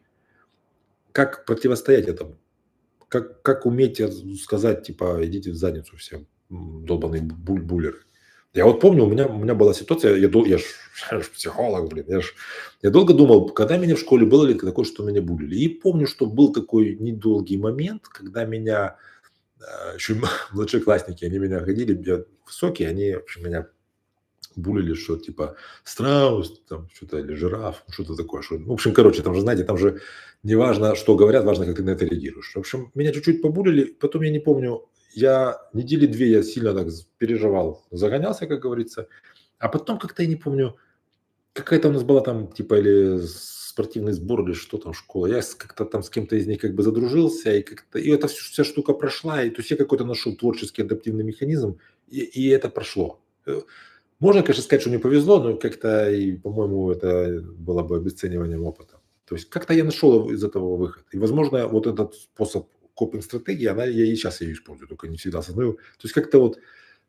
как противостоять этому. Как как уметь, э, сказать, типа: "Идите в задницу все, м, долбаные буль буллеры". Я вот помню, у меня у меня была ситуация, я дол я ж я ж психолог, блин, я ж я долго думал, когда меня в школе было ли такое, что меня булили. И помню, что был такой недолгий момент, когда меня, а, еще младшеклассники, они меня ходили, я высокий, они, в общем, меня булили, что типа страус, там что-то или жираф, ну, что-то такое. Что, ну, в общем, короче, там же, знаете, там же не важно, что говорят, важно, как ты на это реагируешь. В общем, меня чуть-чуть побулили, потом я не помню, я недели две я сильно так з- переживал, загонялся, как говорится, а потом как-то я не помню, какая-то у нас была там типа или спортивный сбор или что там, школа. Я с- как-то там с кем-то из них как бы задружился, и как-то, и эта вся вся штука прошла, и то есть я какой-то нашел творческий адаптивный механизм, и, и это прошло. Э, Можно, конечно, сказать, что мне повезло, но как-то, и, по-моему, это было бы обесцениванием опыта. То есть как-то я нашел из этого выход. И, возможно, вот этот способ копинг-стратегии, она, я и сейчас ее использую, только не всегда осознаю. То есть как-то вот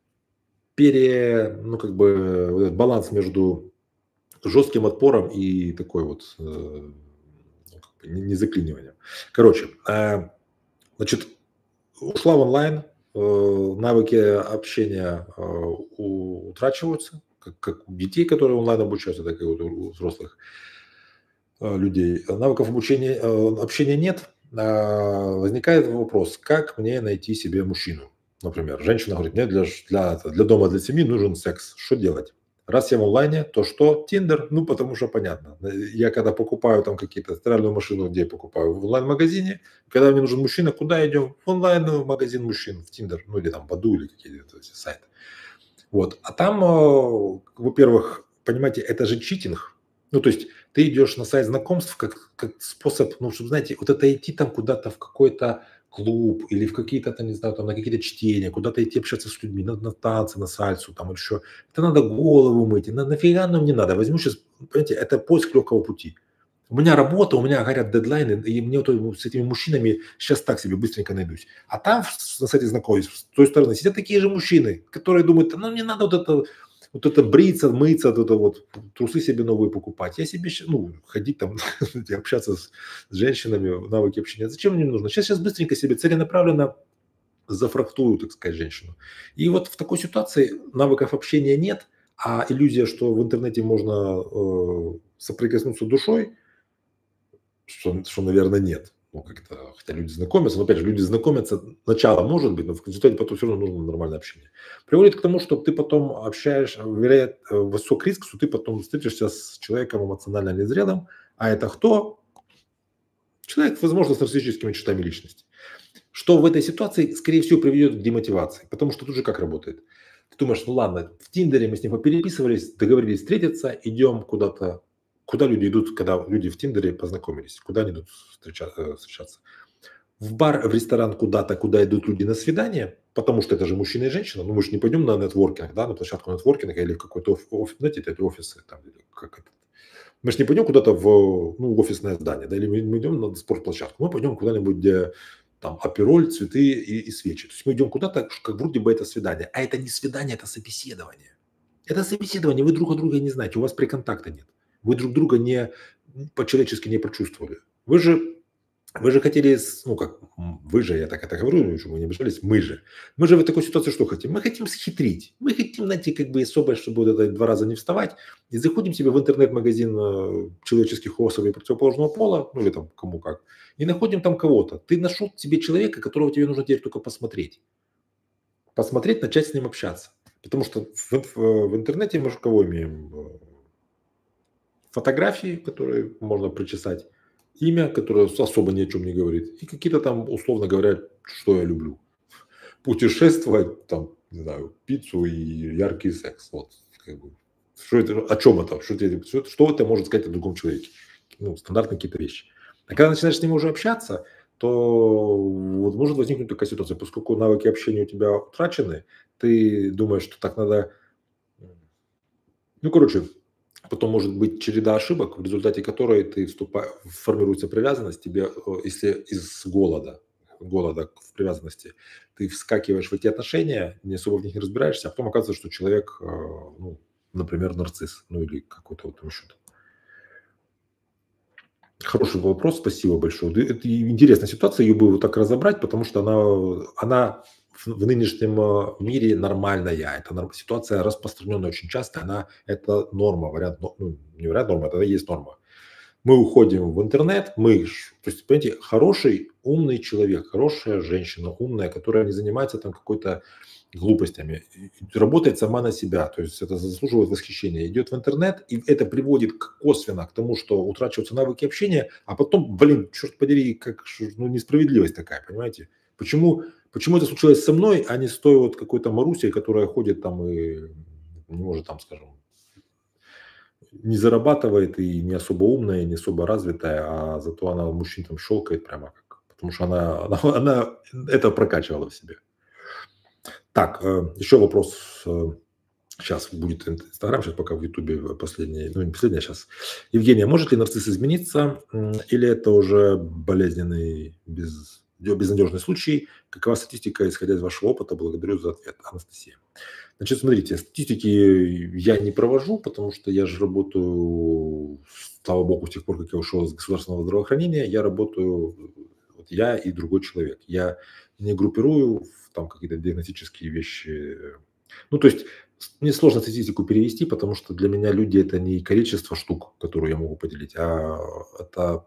пере, ну, как бы вот этот баланс между жестким отпором и такой вот, э, ну, как бы не не заклиниванием. Короче, а, значит, ушла в онлайн, э, навыки общения, э, у утрачиваются, как как у детей, которые онлайн обучаются, так и вот у взрослых, э, людей. Навыков обучения, э, общения нет. А, возникает вопрос: как мне найти себе мужчину? Например, женщина говорит: "Мне для ж для это, для дома, для семьи нужен секс". Что делать? Раз я в онлайне, то что? "Тиндер". Ну, потому что понятно. Э, я когда покупаю там какие-то стиральную машину, где я покупаю? В онлайн-магазине. Когда мне нужен мужчина, куда идем? В онлайн-магазин мужчин, в "Тиндер", ну или там "Баду", или какие-то эти сайты. Вот. А там, э, во-первых, понимаете, это же читинг. Ну, то есть ты идешь на сайт знакомств как, как способ, ну, чтобы, знаете, вот это идти там куда-то в какой-то клуб или в какие-то там, не знаю, там на какие-то чтения, куда-то идти общаться с людьми, на, на танцы, на сальсу, там еще. Это надо голову мыть. И на, нафига нам не надо? Возьму сейчас, понимаете, это поиск легкого пути. У меня работа, у меня горят дедлайны, и мне вот с этими мужчинами сейчас так себе быстренько найдусь. А там в- на сайте знакомств с той стороны сидят такие же мужчины, которые думают: ну, не надо вот это, вот это бриться, мыться, вот это вот, трусы себе новые покупать. Я себе, ща- ну, ходить там, общаться с, с женщинами, навыки общения. Зачем мне нужно? Сейчас, сейчас быстренько себе целенаправленно зафрахтую, так сказать, женщину. И вот в такой ситуации навыков общения нет, А иллюзия, что в интернете можно э, соприкоснуться душой, что, что, наверное, нет. Ну, как-то, хотя люди знакомятся, но опять же, люди знакомятся, начало может быть, но в результате потом все равно нужно нормальное общение. Приводит к тому, что ты потом общаешь, вероят, э, высок риск, что ты потом встретишься с человеком эмоционально незрелым, а это кто? Человек, возможно, с нарциссическими чертами личности. Что в этой ситуации, скорее всего, приведет к демотивации. Потому что тут же как работает? Ты думаешь, ну ладно, в Тиндере мы с ним попереписывались, договорились встретиться, идем куда-то. Куда люди идут, когда люди в Тиндере познакомились? Куда они идут встреча- э, встречаться? В бар, в ресторан куда-то, куда идут люди на свидание, потому что это же мужчина и женщина. Ну мы же не пойдем на нетворкинг, да, на площадку нетворкинга или в какой-то оф- офис, знаете, это офисы там, или как это. Мы же не пойдем куда-то в ну, офисное здание, да, или мы, мы идем на спортплощадку. Мы пойдем куда-нибудь, где там апероль, цветы и, и свечи. То есть мы идем куда-то, как вроде бы это свидание. А это не свидание, это собеседование. Это собеседование, вы друг друга не знаете, у вас приконтакта нет. Вы друг друга не по-человечески не прочувствовали. Вы же вы же хотели, с- ну как, м, вы же, я так это говорю, чтобы вы не обижались, мы же. Мы же в такой ситуации что хотим? Мы хотим схитрить. Мы хотим, знаете, как бы особо, чтобы вот это два раза не вставать, и заходим себе в интернет-магазин э, человеческих особей противоположного пола, ну или там кому как, и находим там кого-то. Ты нашел себе человека, которого тебе нужно теперь только посмотреть. Посмотреть, начать с ним общаться. Потому что в, инф- в интернете мы же кого имеем? Э, Фотографии, которые можно причесать, имя, которое особо ни о чем не говорит, и какие-то там, условно говоря, что я люблю. Путешествовать, там, не знаю, пиццу и яркий секс. Вот, как бы. Что это, о чем это? Что, тебе- что, это- что это может сказать о другом человеке? Ну, стандартные какие-то вещи. А когда начинаешь с ним уже общаться, то вот может возникнуть такая ситуация, поскольку навыки общения у тебя утрачены, ты думаешь, что так надо, ну, короче, потом может быть череда ошибок, в результате которой ты вступа формируется привязанность тебе, э, если из голода голода в привязанности ты вскакиваешь в эти отношения, не особо в них не разбираешься, а потом оказывается, что человек, э, ну, например, нарцисс, ну или какой-то вот еще там. Хороший вопрос, спасибо большое. Да, это интересная ситуация, ее бы вот так разобрать, потому что она, она в в нынешнем э, мире нормальная. Это норм- ситуация распространенная очень часто, она это норма, вариант, но- ну, не вариант норма, это и есть норма. Мы уходим в интернет, мы, ш- то есть, понимаете, хороший, умный человек, хорошая женщина, умная, которая не занимается там какой-то глупостями, и- и работает сама на себя, то есть это заслуживает восхищения. Идет в интернет, и это приводит к- косвенно к тому, что утрачиваются навыки общения, а потом, блин, черт подери, как, ж- ну, несправедливость такая, понимаете? Почему, почему это случилось со мной, а не с той вот какой-то Марусей, которая ходит там и не может там, скажем, не зарабатывает и не особо умная, и не особо развитая, а зато она мужчин там щелкает прямо как, потому что она, она, она это прокачивала в себе. Так, э, еще вопрос. Сейчас будет ин- Инстаграм, сейчас пока в Ютубе последний, ну не последний, а сейчас. Евгения, может ли нарцисс измениться, м, или это уже болезненный, без, безнадежный случай? Какова статистика, исходя из вашего опыта? Благодарю за ответ. Анастасия. Значит, смотрите, статистики я не провожу, потому что я же работаю, слава богу, с тех пор, как я ушел из государственного здравоохранения, я работаю, э, вот я и другой человек. Я не группирую в там какие-то диагностические вещи. Ну, то есть с- мне сложно статистику перевести, потому что для меня люди это не количество штук, которые я могу поделить, а это,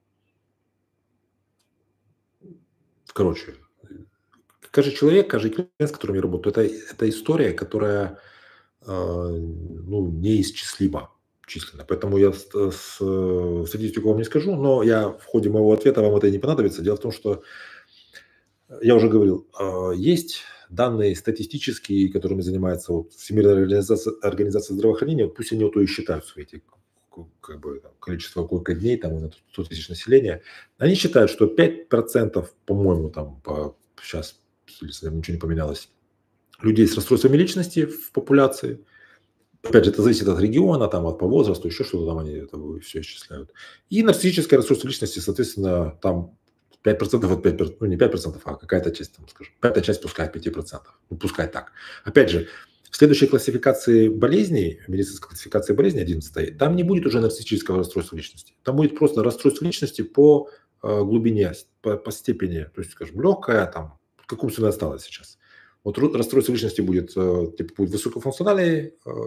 короче, каждый человек, каждый клиент, с которым я работаю, это, это история, которая а, ну, неисчислимо численно. Поэтому я с, с, э, статистику вам не скажу, но я в ходе моего ответа вам это и не понадобится. Дело в том, что я уже говорил, а, есть данные статистические, которыми занимается вот Всемирная организация, организация здравоохранения, вот пусть они вот то и считают свои эти к- как бы, там, количество койко дней там, на сто тысяч населения. Они считают, что пять процентов, по-моему, там, по, сейчас, если ничего не поменялось, людей с расстройствами личности в популяции. Опять же, это зависит от региона, там, от по возрасту, еще что-то там они это все исчисляют. И нарциссическое расстройство личности, соответственно, там пять процентов от пяти, ну не пять процентов, а какая-то часть, там, скажем, пятая часть пускай от пяти процентов. Ну, пускай так. Опять же, в следующей классификации болезней, медицинской классификации болезней одиннадцатой, там не будет уже нарциссического расстройства личности. Там будет просто расстройство личности по э, глубине, по, по степени, то есть, скажем, легкое, там, как умственно осталось сейчас. Вот ру- расстройство личности будет, э, типа, будет высокофункциональный, э,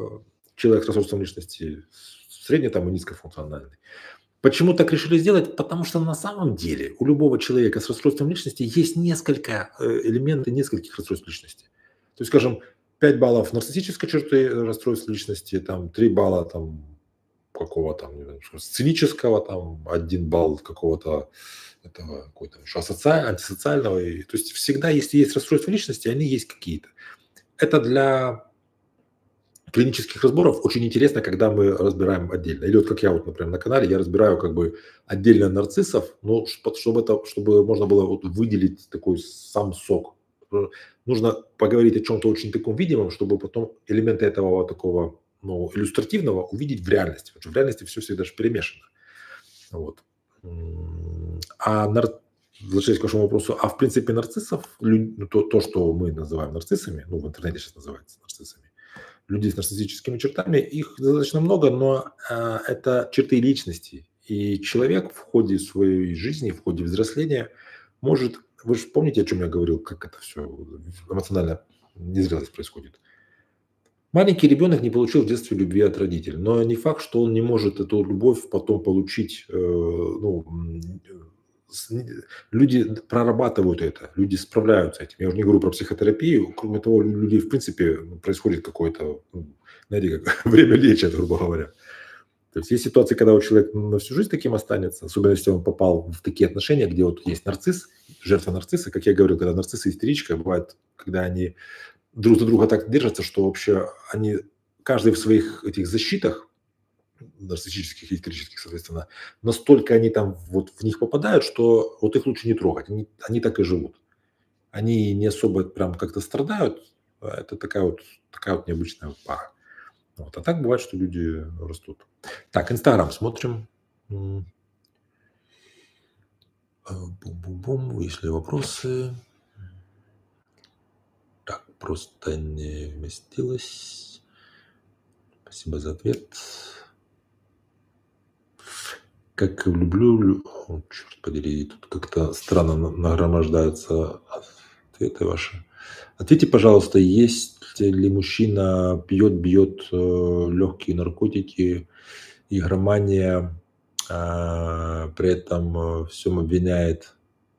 человек с расстройством личности средне там и низкофункциональный. Почему так решили сделать? Потому что на самом деле у любого человека с расстройством личности есть несколько э, элементов нескольких расстройств личности. То есть, скажем, пять баллов нарциссической черты расстройства личности, там три балла там какого-то там, не знаю, сценического, там один балл какого-то этого какой-то асоциаль, антисоциального. И, то есть всегда, если есть расстройства личности, они есть какие-то. Это для клинических разборов очень интересно, когда мы разбираем отдельно. Или вот как я вот, например, на канале, я разбираю как бы отдельно нарциссов, но чтобы, это, чтобы можно было вот выделить такой сам сок. Нужно поговорить о чем-то очень таком видимом, чтобы потом элементы этого такого ну, иллюстративного увидеть в реальности. Потому что в реальности все всегда же перемешано. Вот. А нар... возвращаясь к вашему вопросу, а в принципе нарциссов, то, то, что мы называем нарциссами, ну в интернете сейчас называется нарциссами, людей с нарциссическими чертами, их достаточно много, но э, это черты личности. И человек в ходе своей жизни, в ходе взросления может... Вы же помните, о чем я говорил, как это все эмоционально незрелость происходит? Маленький ребенок не получил в детстве любви от родителей, но не факт, что он не может эту любовь потом получить. Э, ну, люди прорабатывают это, люди справляются с этим. Я уже не говорю про психотерапию. Кроме того, у людей, в принципе, происходит какое-то, знаете, как время лечат, грубо говоря. То есть есть ситуации, когда у человека на всю жизнь таким останется, особенно если он попал в такие отношения, где вот есть нарцисс, жертва нарцисса. Как я говорил, когда нарцисс и истеричка, бывает, когда они друг за друга так держатся, что вообще они, каждый в своих этих защитах, нарциссических и истерических, соответственно, настолько они там вот в них попадают, что вот их лучше не трогать. Они, они так и живут. Они не особо прям как-то страдают. Это такая вот, такая вот необычная пара. Вот. А так бывает, что люди растут. Так, Инстаграм смотрим. Бум-бум-бум. Есть ли вопросы? Так, просто не вместилось. Спасибо за ответ. Как люблю... О, черт подери, тут как-то странно нагромождаются ответы ваши. Ответьте, пожалуйста, есть ли мужчина пьет, бьет э, легкие наркотики, игромания, э, при этом э, всем обвиняет,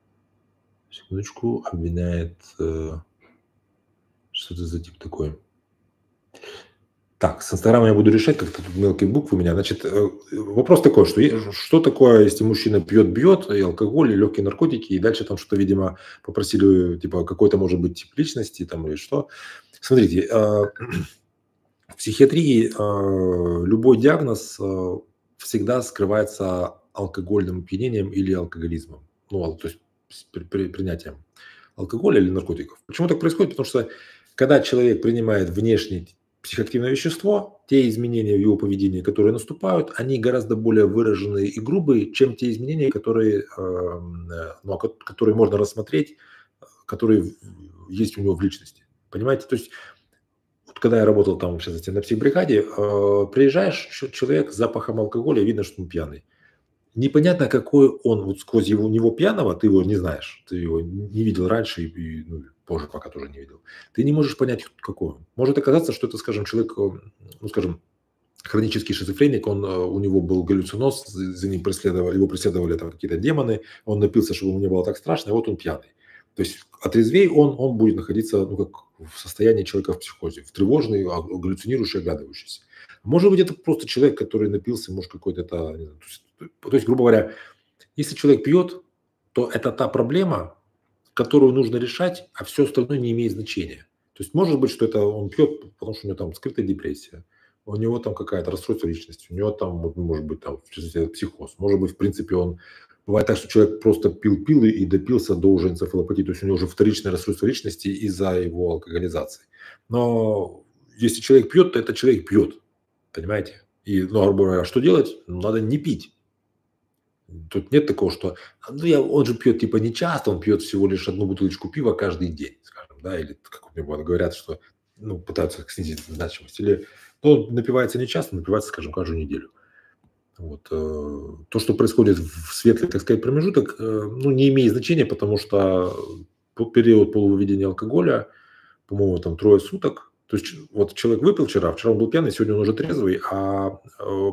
секундочку, обвиняет, э, что это за тип такой? Так, с Инстаграма я буду решать, как-то тут мелкие буквы у меня. Значит, вопрос такой, что, что такое, если мужчина пьет, бьет, и алкоголь, и легкие наркотики, и дальше там что-то, видимо, попросили, типа, какой-то, может быть, тип личности, там, или что. Смотрите, в психиатрии любой диагноз всегда скрывается алкогольным опьянением или алкоголизмом. Ну, то есть при, при, принятием алкоголя или наркотиков. Почему так происходит? Потому что когда человек принимает внешний психоактивное вещество, те изменения в его поведении, которые наступают, они гораздо более выраженные и грубые, чем те изменения, которые, ну, которые можно рассмотреть, которые есть у него в личности. Понимаете? То есть, вот когда я работал там, в частности, на психбригаде, приезжаешь, человек с запахом алкоголя, видно, что он пьяный. Непонятно, какой он, вот сквозь его, него пьяного, ты его не знаешь, ты его не видел раньше и, и ну, позже пока тоже не видел. Ты не можешь понять, какой он. Может оказаться, что это, скажем, человек, ну, скажем, хронический шизофреник, он, у него был галлюциноз, за ним преследовали, его преследовали там какие-то демоны, он напился, чтобы ему не было так страшно, и вот он пьяный. То есть отрезвей он, он будет находиться, ну, как в состоянии человека в психозе, в тревожный, галлюцинирующий, оглядывающийся. Может быть, это просто человек, который напился, может, какой-то это... То есть, то есть, грубо говоря, если человек пьет, то это та проблема, которую нужно решать, а все остальное не имеет значения. То есть, может быть, что это он пьет, потому что у него там скрытая депрессия, у него там какая-то расстройство личности, у него там, может быть, там, психоз. Может быть, в принципе, он... Бывает так, что человек просто пил-пил и допился до уже энцефалопатии, то есть у него уже вторичное расстройство личности из-за его алкоголизации. Но если человек пьет, то этот человек пьет. Понимаете? И, ну, грубо говоря, что делать? Надо не пить. Тут нет такого, что ну, я, он же пьет типа не часто, он пьет всего лишь одну бутылочку пива каждый день, скажем, да, или как мне говорят, что ну, пытаются снизить значимость. Или ну, он напивается не часто, напивается, скажем, каждую неделю. Вот. То, что происходит в светлый, так сказать, промежуток, ну, не имеет значения, потому что период полувыведения алкоголя, по-моему, там трое суток, То есть вот человек выпил вчера, вчера он был пьяный, сегодня он уже трезвый, а э,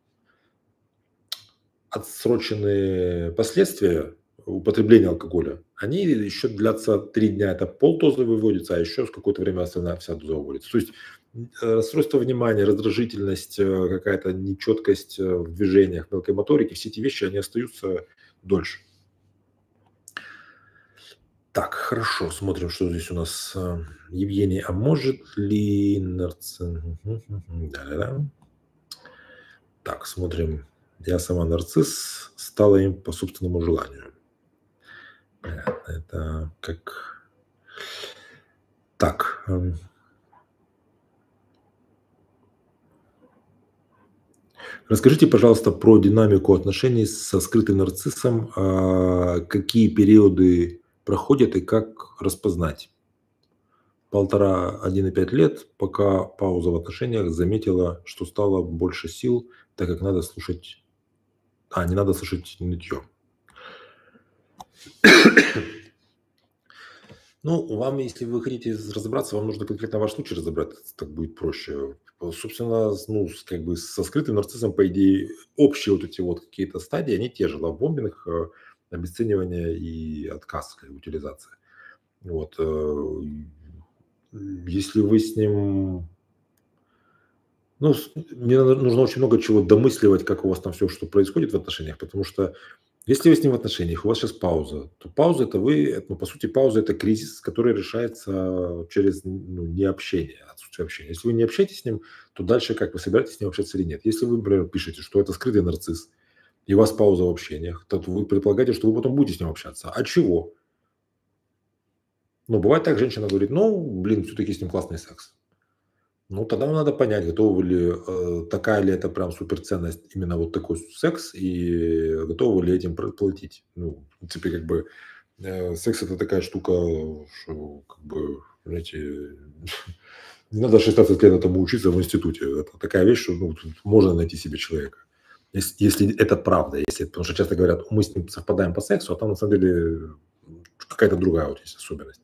отсроченные последствия употребления алкоголя, они еще длятся три дня, это полдозы выводится, а еще с какое-то время остальная вся доза выводится. То есть м, э, расстройство внимания, раздражительность, э, какая-то нечеткость э, в движениях, мелкой моторики, все эти вещи, они остаются дольше. Так, хорошо, смотрим, что здесь у нас. э, Евгений, а может ли нарцисс... Да-да-да. Так, смотрим. Я сама нарцисс, стала им по собственному желанию. Понятно, это как... Так, эм, расскажите, пожалуйста, про динамику отношений со скрытым нарциссом, а, какие периоды проходят и как распознать. Полтора, один и пять лет, пока пауза в отношениях, заметила, что стало больше сил, так как надо слушать... А, не надо слушать нытье. Ну, вам, если вы хотите разобраться, вам нужно конкретно ваш случай разобрать, так будет проще. Собственно, ну, с- как бы со скрытым нарциссом, по идее, общие вот эти вот какие-то стадии, они те же: лавбомбинг, э, обесценивание и отказ, как бы, утилизация. Вот. э, Если вы с ним... Ну, с- мне надо- нужно очень много чего домысливать, как у вас там все, что происходит в отношениях, потому что если вы с ним в отношениях, у вас сейчас пауза, то пауза это вы, это, ну, по сути, пауза это кризис, который решается через, ну, необщение, отсутствие общения. Если вы не общаетесь с ним, то дальше как вы собираетесь с ним общаться или нет. Если вы, например, пишете, что это скрытый нарцисс, и у вас пауза в общениях, то вы предполагаете, что вы потом будете с ним общаться. А чего? Ну, бывает так, женщина говорит, ну, блин, все-таки с ним классный секс. Ну, тогда вам надо понять, готовы ли, э, такая ли это прям суперценность, именно вот такой секс, и готовы ли этим пр- платить. Ну, в принципе, как бы э, секс это такая штука, что, как бы, знаете, не надо шестнадцать лет этому учиться в институте. Это такая вещь, что, ну, тут можно найти себе человека. Если, если это правда, если, потому что часто говорят, мы с ним совпадаем по сексу, а там на самом деле какая-то другая вот есть особенность.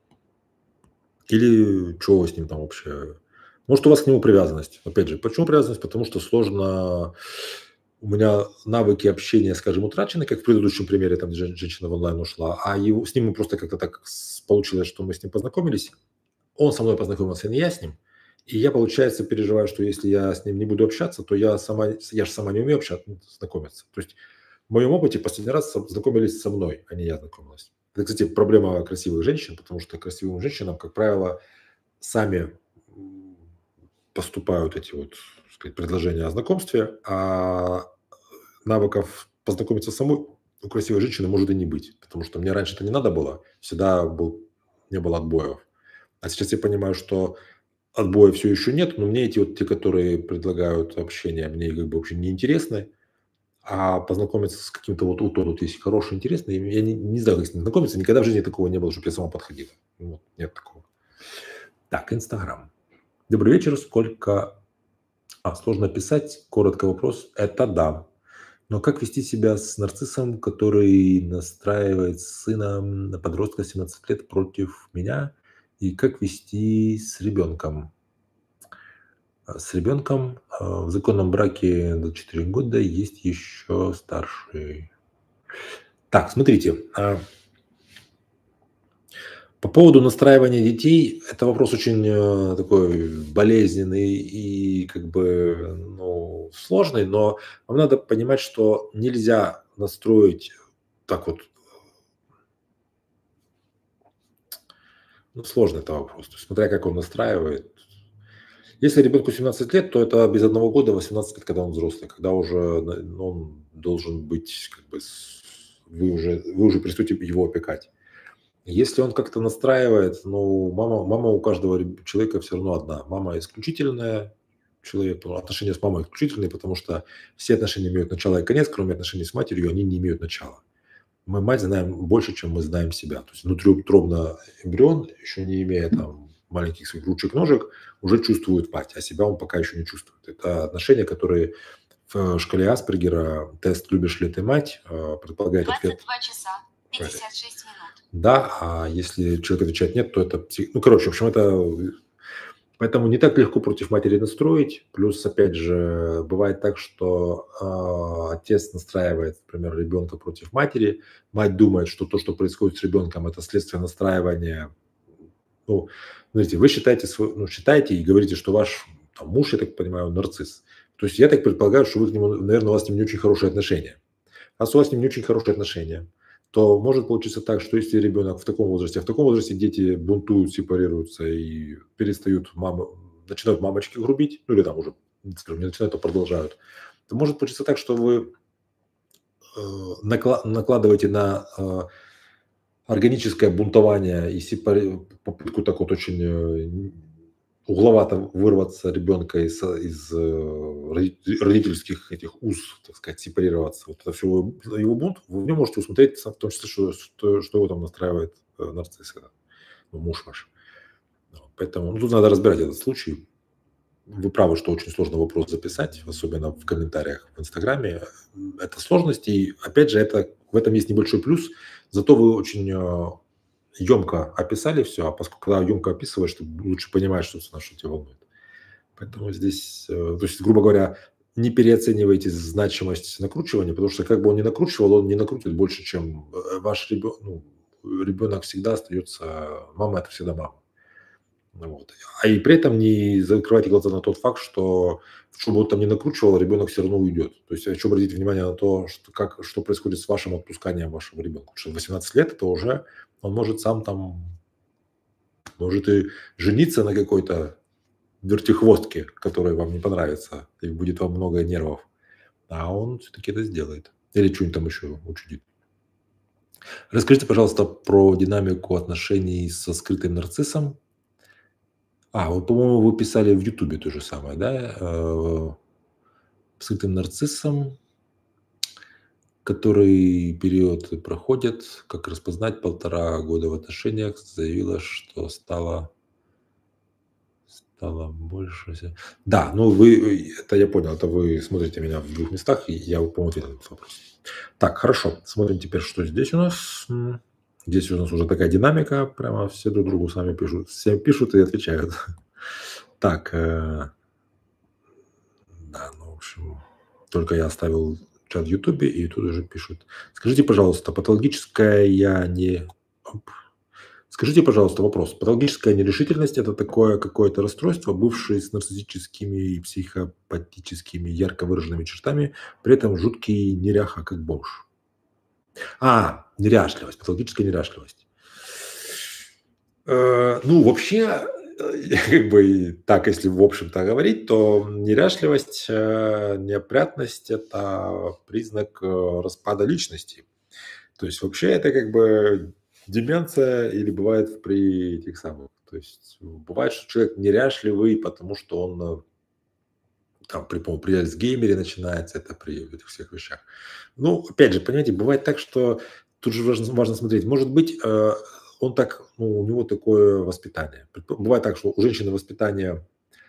Или что вы с ним там вообще? Может, у вас к нему привязанность. Опять же, почему привязанность? Потому что сложно... У меня навыки общения, скажем, утрачены, как в предыдущем примере, там жен- женщина в онлайн ушла, а его, с ним мы просто как-то так с- получилось, что мы с ним познакомились. Он со мной познакомился, не я с ним. И я, получается, переживаю, что если я с ним не буду общаться, то я сама, я же сама не умею общаться, знакомиться. То есть в моем опыте последний раз со- знакомились со мной, а не я знакомилась. Это, кстати, проблема красивых женщин, потому что красивым женщинам, как правило, сами м, поступают эти вот, так сказать, предложения о знакомстве, а навыков познакомиться самой у красивой женщины может и не быть, потому что мне раньше это не надо было, всегда был, не было отбоев. А сейчас я понимаю, что отбоя все еще нет, но мне эти вот те, которые предлагают общение, мне как бы вообще не интересны, а познакомиться с каким-то вот, вот, вот есть хороший, интересный, и я не, не знаю, как с ним знакомиться, никогда в жизни такого не было, чтобы я сама подходила. Вот, нет такого. Так, Инстаграм. Добрый вечер. Сколько... А, сложно писать. Коротко вопрос. Это да. Но как вести себя с нарциссом, который настраивает сына на подростка семнадцати лет против меня? И как вести с ребенком? А, С ребенком а, в законном браке до четыре года, есть еще старший. Так, смотрите. а, По поводу настраивания детей, это вопрос очень э, такой болезненный и как бы, ну, сложный, но вам надо понимать, что нельзя настроить так вот, ну, сложный это вопрос, то есть смотря как он настраивает. Если ребенку семнадцать лет, то это без одного года восемнадцать лет, когда он взрослый, когда уже на- ну, он должен быть, как бы, с- вы уже, вы уже приступите его опекать. Если он как-то настраивает, ну, мама, мама у каждого реб- человека все равно одна. Мама исключительная человек, ну, отношения с мамой исключительные, потому что все отношения имеют начало и конец, кроме отношений с матерью, они не имеют начала. Мы мать знаем больше, чем мы знаем себя. То есть внутриутробно эмбрион, еще не имея там маленьких своих ручек, ножек, уже чувствует мать, а себя он пока еще не чувствует. Это отношения, которые в шкале Аспергера, тест «Любишь ли ты мать?» э, предполагает ответ двадцать два часа пятьдесят шесть минут. да, а если человек отвечает нет, то это... пси- Ну, короче, в общем, это Поэтому не так легко против матери настроить. Плюс, опять же, бывает так, что э, отец настраивает, например, ребенка против матери. Мать думает, что то, что происходит с ребенком, это следствие настраивания. Ну, знаете, вы считаете, свой, ну, считаете и говорите, что ваш там, муж, я так понимаю, нарцисс. То есть я так предполагаю, что вы к нему, наверное, у вас с ним не очень хорошие отношения. Раз у вас с ним не очень хорошие отношения, то может получиться так, что если ребенок в таком возрасте, а в таком возрасте дети бунтуют, сепарируются и перестают мамы, начинают мамочки грубить, ну или там уже, скажем, не начинают, а продолжают, то может получиться так, что вы э, накла- накладываете на э, органическое бунтование и сепари... попытку так вот очень э, угловато вырваться ребенка из, из э, роди- родительских этих уз, так сказать, сепарироваться. Вот это все его, его бунт, вы в нем можете усмотреть, в том числе, что, что, что его там настраивает э, нарцисс, ну, муж ваш. Вот, поэтому ну, тут надо разбирать этот случай. Вы правы, что очень сложно вопрос записать, особенно в комментариях в Инстаграме. Это сложность, и опять же, это, в этом есть небольшой плюс, зато вы очень емко описали все, а поскольку когда емко описываешь, ты лучше понимаешь, что, что тебя волнует. Поэтому здесь, э, то есть, грубо говоря, не переоценивайте значимость накручивания, потому что как бы он ни накручивал, он не накрутит больше, чем э, ваш ребенок. Ну, ребенок всегда остается, мама – это всегда мама. Вот. А и при этом не закрывайте глаза на тот факт, что в чем бы он там ни накручивал, ребенок все равно уйдет. То есть еще обратите внимание на то, что, как, что происходит с вашим отпусканием вашего ребенка. Потому что в восемнадцать лет это уже он может сам там, может и жениться на какой-то вертихвостке, которая вам не понравится, и будет вам много нервов. А он все-таки это сделает. Или что-нибудь там еще учудит. Расскажите, пожалуйста, про динамику отношений со скрытым нарциссом. А, вот, по-моему, вы писали в Ютубе то же самое, да? Э, Скрытым нарциссом, который период проходит, как распознать полтора года в отношениях, заявила, что стало, стало больше. се- Да, ну вы, это я понял, это вы смотрите меня в двух местах, и я, по-моему, ответил на этот вопрос. Так, хорошо, смотрим теперь, что здесь у нас. М, Здесь у нас уже такая динамика, прямо все друг другу сами пишут. Все пишут и отвечают. Так, э, да, ну, в общем, только я оставил чат в Ютубе, и тут уже пишут. Скажите, пожалуйста, патологическая я не... Оп. Скажите, пожалуйста, вопрос. Патологическая нерешительность – это такое какое-то расстройство, бывшее с нарциссическими и психопатическими ярко выраженными чертами, при этом жуткий неряха, как бомж. А, неряшливость, патологическая неряшливость. Э, Ну, вообще, э, как бы и так, если в общем-то говорить, то неряшливость, э, неопрятность – это признак э, распада личности. То есть вообще это как бы деменция или бывает при этих самых. То есть бывает, что человек неряшливый, потому что он э, там при, по-моему, при Альцгеймере начинается, это при этих всех вещах. Ну, опять же, понимаете, бывает так, что тут же важно, важно смотреть. Может быть, э, он так, ну, у него такое воспитание. Предпо- Бывает так, что у женщины воспитание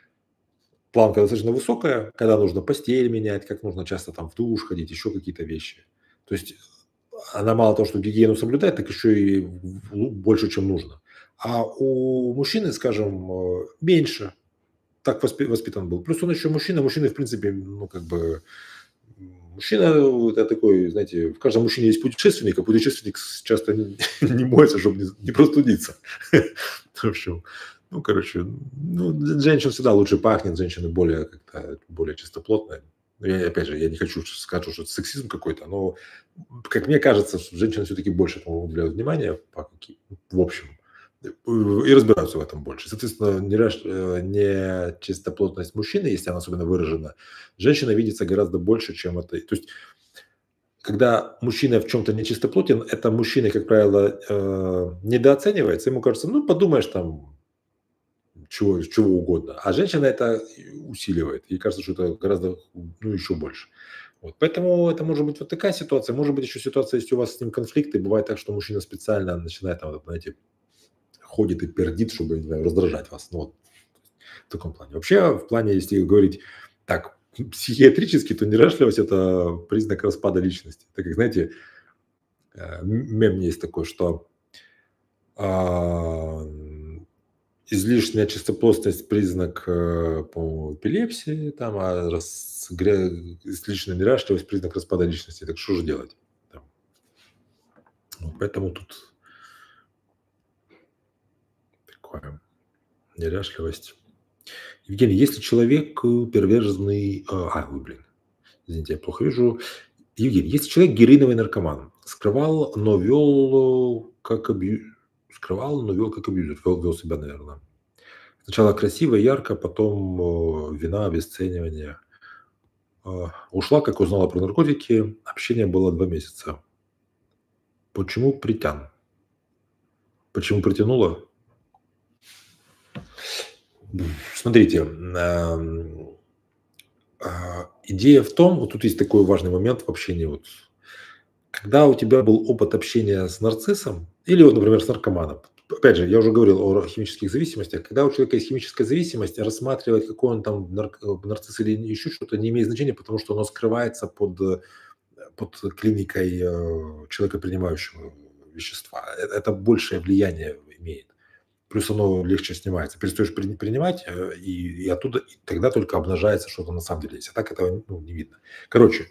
планка достаточно высокая, когда нужно постель менять, как нужно часто там в душ ходить, еще какие-то вещи. То есть она мало того, что гигиену соблюдает, так еще и в- лу- больше, чем нужно. А у мужчины, скажем, э, меньше. Так воспи- воспитан был. Плюс он еще мужчина. Мужчины, в принципе, ну, как бы, м, мужчина, вот это такой, знаете, в каждом мужчине есть путешественник, а путешественник с- часто не, не моется, чтобы не, не простудиться. В общем, ну, короче, ну, женщин всегда лучше пахнет, женщины более как-то более чистоплотные. Ну, я, опять же, я не хочу сказать, что это сексизм какой-то, но, как мне кажется, что женщины все-таки больше этому уделяют внимание, по каким- в общем, и разбираются в этом больше. Соответственно, неряш- э, нечистоплотность мужчины, если она особенно выражена, женщина видится гораздо больше, чем это. То есть, когда мужчина в чем-то нечистоплотен, это мужчина, как правило, э, недооценивается. Ему кажется, ну, подумаешь там, чего, чего угодно. А женщина это усиливает. Ей кажется, что это гораздо, ну, еще больше. Вот. Поэтому это может быть вот такая ситуация. Может быть еще ситуация, если у вас с ним конфликты. Бывает так, что мужчина специально начинает, там, вот, знаете, ходит и пердит, чтобы, не знаю, раздражать вас. Ну, вот в таком плане. Вообще, в плане, если говорить так психиатрически, то неряшливость – это признак распада личности. Так как, знаете, э, м- мем есть такой, что а, излишняя чистоплотность признак, э, по эпилепсии, там, а раз, гря... излишняя неряшливость признак распада личности. Так что же делать? Там. Ну, поэтому тут такое неряшливость. Евгений, если человек перверженный... А, ой, блин, извините, я плохо вижу. Евгений, если человек героиновый наркоман, скрывал, но вел как абью... скрывал, но вел как абьюзер, вел, вел себя, наверное. Сначала красиво, ярко, потом э, вина, обесценивание. Э, ушла, как узнала про наркотики. Общение было два месяца. Почему притян? Почему притянула? Смотрите, эм, а, идея в том, вот тут есть такой важный момент в общении. Вот, когда у тебя был опыт общения с нарциссом, или вот, например, с наркоманом, опять же, я уже говорил о химических зависимостях, когда у человека есть химическая зависимость, рассматривать, какой он там нарк- нарцисс или еще что-то, не имеет значения, потому что оно скрывается под, э, под клиникой э, человека, принимающего вещества. Э- Это большее влияние имеет. Плюс оно легче снимается. Перестаешь при- принимать, э, и, и оттуда и тогда только обнажается что-то на самом деле есть. А так этого ну, не видно. Короче,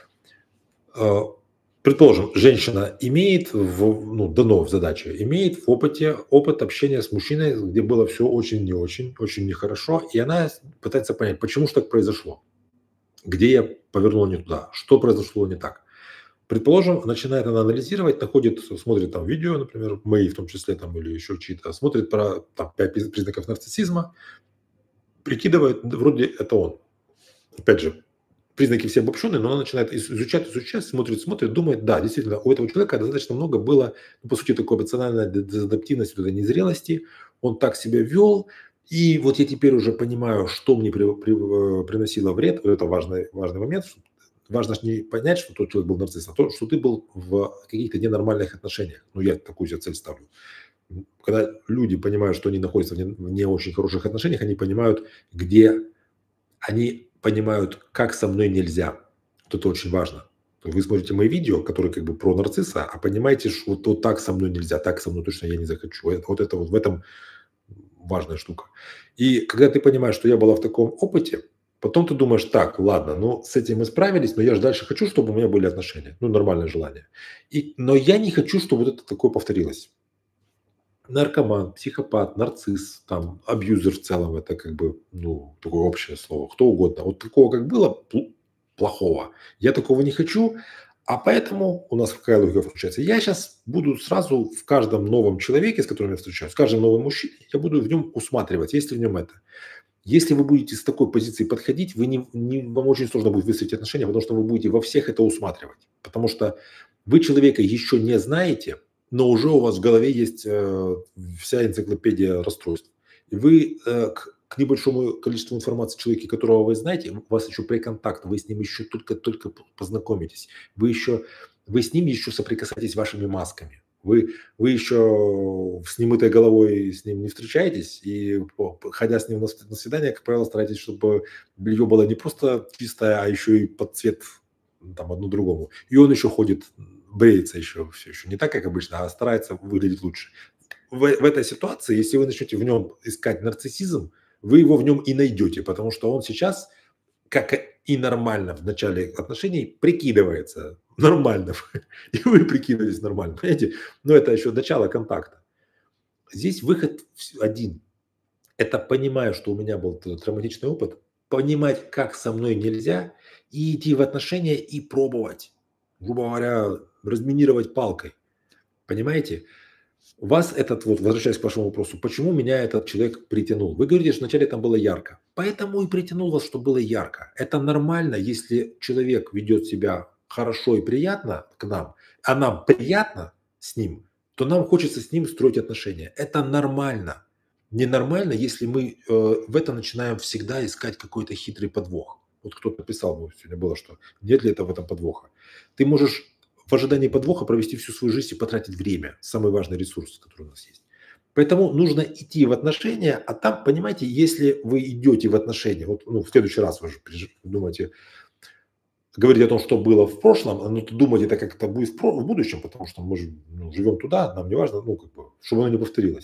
э, предположим, женщина имеет, в, ну, дано в задаче, имеет в опыте опыт общения с мужчиной, где было все очень не очень, очень нехорошо, и она пытается понять, почему же так произошло, где я повернул не туда, что произошло не так. Предположим, начинает она анализировать, находит, смотрит там видео, например, мои в том числе, там, или еще чьи-то, смотрит про там, пять признаков нарциссизма, прикидывает, да, вроде это он. Опять же, признаки все обобщенные, но она начинает изучать, изучать, смотрит, смотрит, думает, да, действительно, у этого человека достаточно много было, ну, по сути, такой эмоциональной дезадаптивности, вот этой незрелости, он так себя вел, и вот я теперь уже понимаю, что мне при, при, э, приносило вред, вот это важный, важный момент, что важно ж не понять, что тот человек был нарцисс, а то, что ты был в каких-то ненормальных отношениях. Ну, я такую себе цель ставлю. Когда люди понимают, что они находятся в не, в не очень хороших отношениях, они понимают, где они понимают, как со мной нельзя. Вот это очень важно. Вы смотрите мои видео, которые как бы про нарцисса, а понимаете, что вот, вот так со мной нельзя, так со мной точно я не захочу. Это- Вот это вот в этом важная штука. И когда ты понимаешь, что я была в таком опыте, потом ты думаешь, так, ладно, ну с этим мы справились, но я же дальше хочу, чтобы у меня были отношения, ну нормальное желание. И, но я не хочу, чтобы вот это такое повторилось. Наркоман, психопат, нарцисс, там, абьюзер в целом, это как бы, ну, такое общее слово, кто угодно. Вот такого, как было, пл- плохого. Я такого не хочу, а поэтому у нас какая логика включается. Я сейчас буду сразу в каждом новом человеке, с которым я встречаюсь, в каждом новом мужчине, я буду в нем усматривать, есть ли в нем это. Если вы будете с такой позиции подходить, вы не, не- вам очень сложно будет выстроить отношения, потому что вы будете во всех это усматривать. Потому что вы человека еще не знаете, но уже у вас в голове есть э, вся энциклопедия расстройств. И вы э, к, к небольшому количеству информации человека, которого вы знаете, у вас еще преконтакт, вы с ним еще только-только познакомитесь. Вы еще, вы с ним еще соприкасаетесь вашими масками. Вы вы еще с немытой головой с ним не встречаетесь, и по- ходя с ним на св- на свидание, как правило, старайтесь, чтобы белье было не просто чистое, а еще и под цвет м, там одно другому. И он еще ходит, бреется еще все еще не так, как обычно, а старается выглядеть лучше. В, в этой ситуации, если вы начнете в нем искать нарциссизм, вы его в нем и найдете, потому что он сейчас как и нормально в начале отношений прикидывается нормальным. И вы прикидываетесь нормальным. Понимаете? Но это еще начало контакта. Здесь выход вс- один. Это понимая, что у меня был т- травматичный опыт, понимать, как со мной нельзя, и идти в отношения и пробовать. Грубо говоря, разминировать палкой. Понимаете? Вас этот вот, возвращаясь к вашему вопросу, почему меня этот человек притянул? Вы говорите, что вначале там было ярко. Поэтому и притянул вас, что было ярко. Это нормально, если человек ведет себя хорошо и приятно к нам, а нам приятно с ним, то нам хочется с ним строить отношения. Это нормально. Ненормально, если мы э, в это начинаем всегда искать какой-то хитрый подвох. Вот кто-то писал, вот сегодня было, что нет ли это в этом подвоха. Ты можешь в ожидании подвоха провести всю свою жизнь и потратить время. Самый важный ресурс, который у нас есть. Поэтому нужно идти в отношения, а там, понимаете, если вы идете в отношения, вот ну, в следующий раз вы же приж- думаете, говорить о том, что было в прошлом, ну, думать это как это будет в, про- в будущем, потому что мы же ну, живем туда, нам не важно, ну, как бы, чтобы оно не повторилось.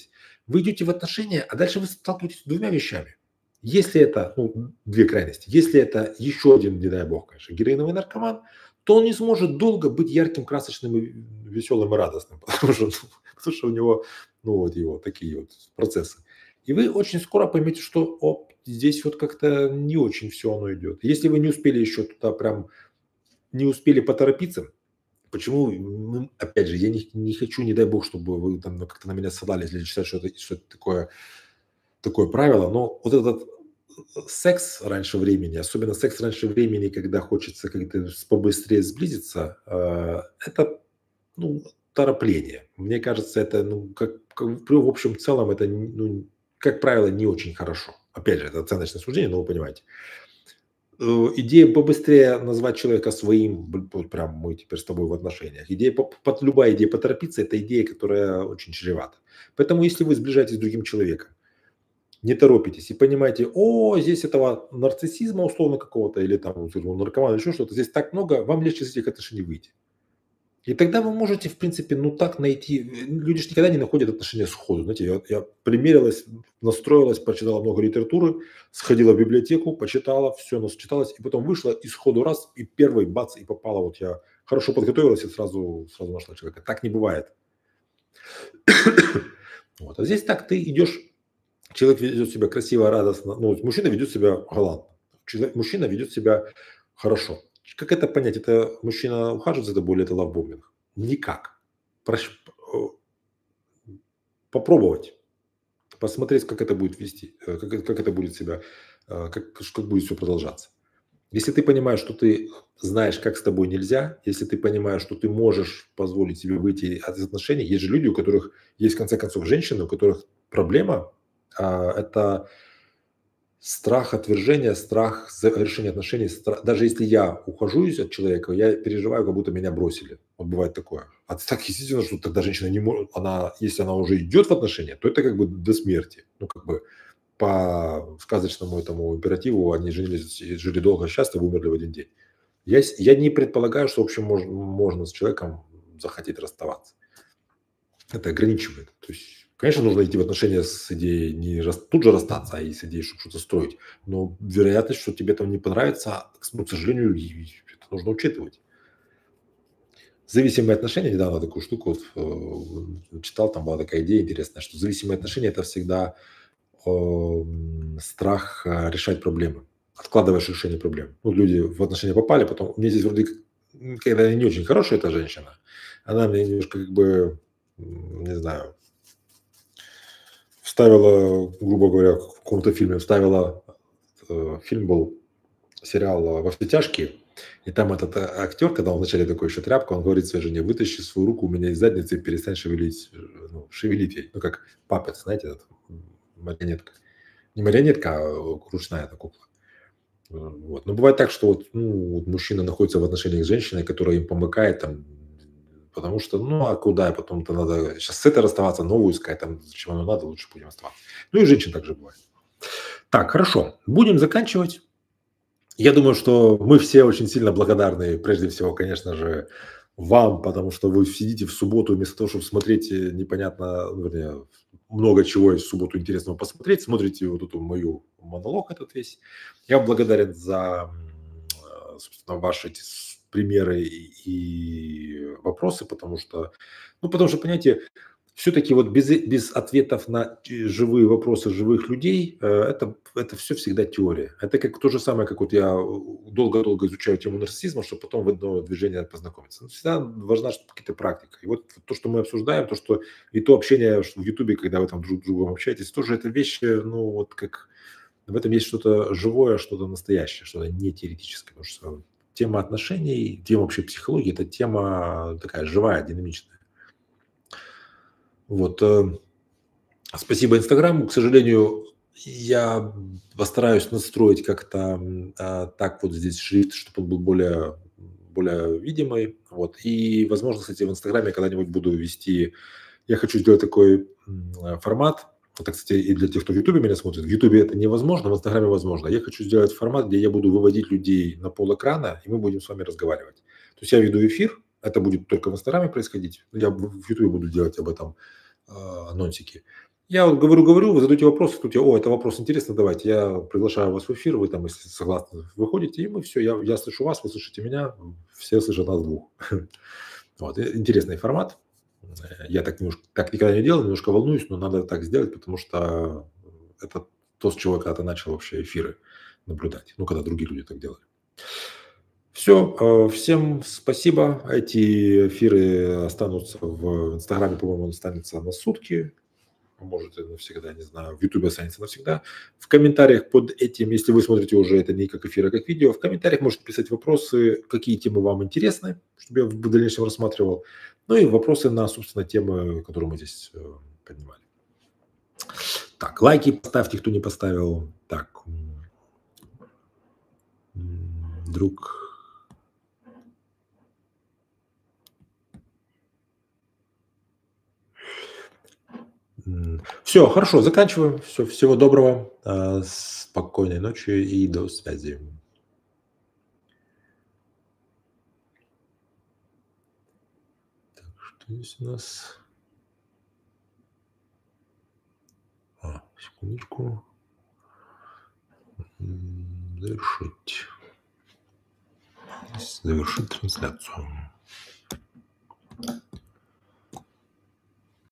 Вы идете в отношения, а дальше вы сталкиваетесь с двумя вещами. Если это, ну, две крайности, если это еще один, не дай бог, конечно, героиновый наркоман, то он не сможет долго быть ярким, красочным, и веселым и радостным, потому что, ну, потому что у него, ну, вот его такие вот процессы. И вы очень скоро поймете, что оп, здесь вот как-то не очень все оно идет. Если вы не успели еще туда прям, не успели поторопиться, почему, ну, опять же, я не, не хочу, не дай бог, чтобы вы там как-то на меня ссылались или считать, что это, что это такое, такое правило, но вот этот секс раньше времени, особенно секс раньше времени, когда хочется как-то побыстрее сблизиться, э, это, ну, торопление. Мне кажется, это, ну, как, как в общем целом, это, ну, как правило, не очень хорошо. Опять же, это оценочное суждение, но вы понимаете. Э, Идея побыстрее назвать человека своим, б- вот прям мы теперь с тобой в отношениях. Идея, по- под, любая идея поторопиться, это идея, которая очень чревата. Поэтому, если вы сближаетесь с другим человеком, не торопитесь и понимаете, о, здесь этого нарциссизма условно какого-то, или там вот этого наркомана, или еще что-то, здесь так много, вам легче из этих отношений выйти. И тогда вы можете, в принципе, ну так найти, э, люди же никогда не находят отношения сходу. Знаете, я, я примерилась, настроилась, прочитала много литературы, сходила в библиотеку, почитала, все насчиталась, и потом вышла, и сходу раз, и первый бац, и попала. Вот я хорошо подготовилась и сразу, сразу нашла человека. Так не бывает. Вот. А здесь так, ты идешь. Человек ведет себя красиво, радостно. Ну, вот мужчина ведет себя галантно. Человек, мужчина ведет себя хорошо. Как это понять? Это мужчина ухаживает за тобой или это лавбомбинг? Никак. Прош- э, Попробовать, посмотреть, как это будет вести, э, как, это- как это будет себя, э, как, как будет все продолжаться. Если ты понимаешь, что ты знаешь, как с тобой нельзя, если ты понимаешь, что ты можешь позволить себе выйти из отношений, есть же люди, у которых есть, в конце концов, женщины, у которых проблема, а, это страх отвержения, страх завершения отношений. стра- Даже если я ухожу из- от человека, я переживаю, как будто меня бросили. Вот бывает такое. А так естественно, что тогда женщина не может, она, если она уже идет в отношения, то это как бы до смерти. Ну, как бы по сказочному этому императиву они женились, и жили долго, счастливо, умерли в один день. Я, с- я не предполагаю, что, в общем, можно, можно с человеком захотеть расставаться. Это ограничивает. То есть, конечно, нужно идти в отношения с идеей не рас- тут же расстаться, а и с идеей, чтобы что-то строить. Но вероятность, что тебе там не понравится, ну, к сожалению, и- и это нужно учитывать. Зависимые отношения, недавно такую штуку вот, э, читал, там была такая идея интересная, что зависимые отношения – это всегда эм, страх э, решать проблемы. Откладываешь решение проблем. Ну, люди в отношения попали, потом мне здесь вроде как, м, когда не очень хорошая эта женщина, она мне немножко как бы, м, не знаю, вставила, грубо говоря, в каком-то фильме вставила, э, фильм был, сериал э, «Во все тяжкие», и там этот э, актер, когда он вначале такой еще тряпка, он говорит своей жене: вытащи свою руку у меня из задницы и перестань шевелить, э, ну, шевелить ей. Ну, как папет, знаете, этот, м, марионетка. Не марионетка, а э, ручная эта кукла. Э, Вот. Но бывает так, что вот, ну, вот мужчина находится в отношениях с женщиной, которая им помыкает, там, потому что, ну, а куда, потом-то надо сейчас с этой расставаться, новую искать, там, зачем оно надо, лучше будем оставаться. Ну и женщин также бывает. Так, хорошо, будем заканчивать. Я думаю, что мы все очень сильно благодарны, прежде всего, конечно же, вам, потому что вы сидите в субботу вместо того, чтобы смотреть э, непонятно, ну, вернее, много чего есть в субботу интересного посмотреть, смотрите вот эту мою монолог этот весь. Я вам благодарен за, м, э, собственно, ваши эти с- примеры и и вопросы, потому что, ну, потому что, понимаете, все-таки вот без, и- без ответов на те живые вопросы живых людей, э, это, это все всегда теория. Это как то же самое, как вот я э, долго-долго изучаю тему нарциссизма, чтобы потом в одно движение познакомиться. Ну, всегда важна что- какая-то практика. И вот то, что мы обсуждаем, то, что и то общение что в Ютубе, когда вы там друг с другом общаетесь, тоже это вещи, ну вот как в этом есть что-то живое, что-то настоящее, что-то не теоретическое. Потому что тема отношений, тема вообще психологии – это тема такая живая, динамичная. Вот. э, Спасибо Инстаграму. К сожалению, я постараюсь настроить как-то м, а, так вот здесь шрифт, чтобы он был более, более видимый. Вот. И, возможно, кстати, в Инстаграме когда-нибудь буду вести. Я хочу сделать такой м, а, формат. Это, кстати, и для тех, кто в Ютубе меня смотрит. В Ютубе это невозможно, в Инстаграме возможно. Я хочу сделать формат, где я буду выводить людей на пол экрана, и мы будем с вами разговаривать. То есть я веду эфир, это будет только в Инстаграме происходить. Я в в Ютубе буду делать об этом а, анонсики. Я вот говорю-говорю, вы задаете вопросы, тут я, о, это вопрос интересный, давайте, я приглашаю вас в эфир, вы там, если согласны, выходите, и мы все, я, я слышу вас, вы слышите меня, все слышат нас двух. Вот, и интересный формат. Э, Я так немножко, так никогда не делал, немножко волнуюсь, но надо так сделать, потому что это то, с чего я когда-то начал вообще эфиры наблюдать, ну, когда другие люди так делали. Все, всем спасибо. Эти эфиры останутся в Инстаграме, по-моему, он останется на сутки, а может и навсегда, не знаю, в Ютубе останется навсегда. В комментариях под этим, если вы смотрите уже это не как эфир, а как видео, в комментариях можете писать вопросы, какие темы вам интересны, чтобы я в дальнейшем рассматривал, ну и вопросы на, собственно, темы, которые мы здесь э, поднимали. Так, лайки поставьте, кто не поставил. Так, м, м, друг... Все, хорошо, заканчиваем. Все, всего доброго, э, спокойной ночи и до связи. Так, что здесь у нас? А, секундочку. М, Завершить. Завершить трансляцию.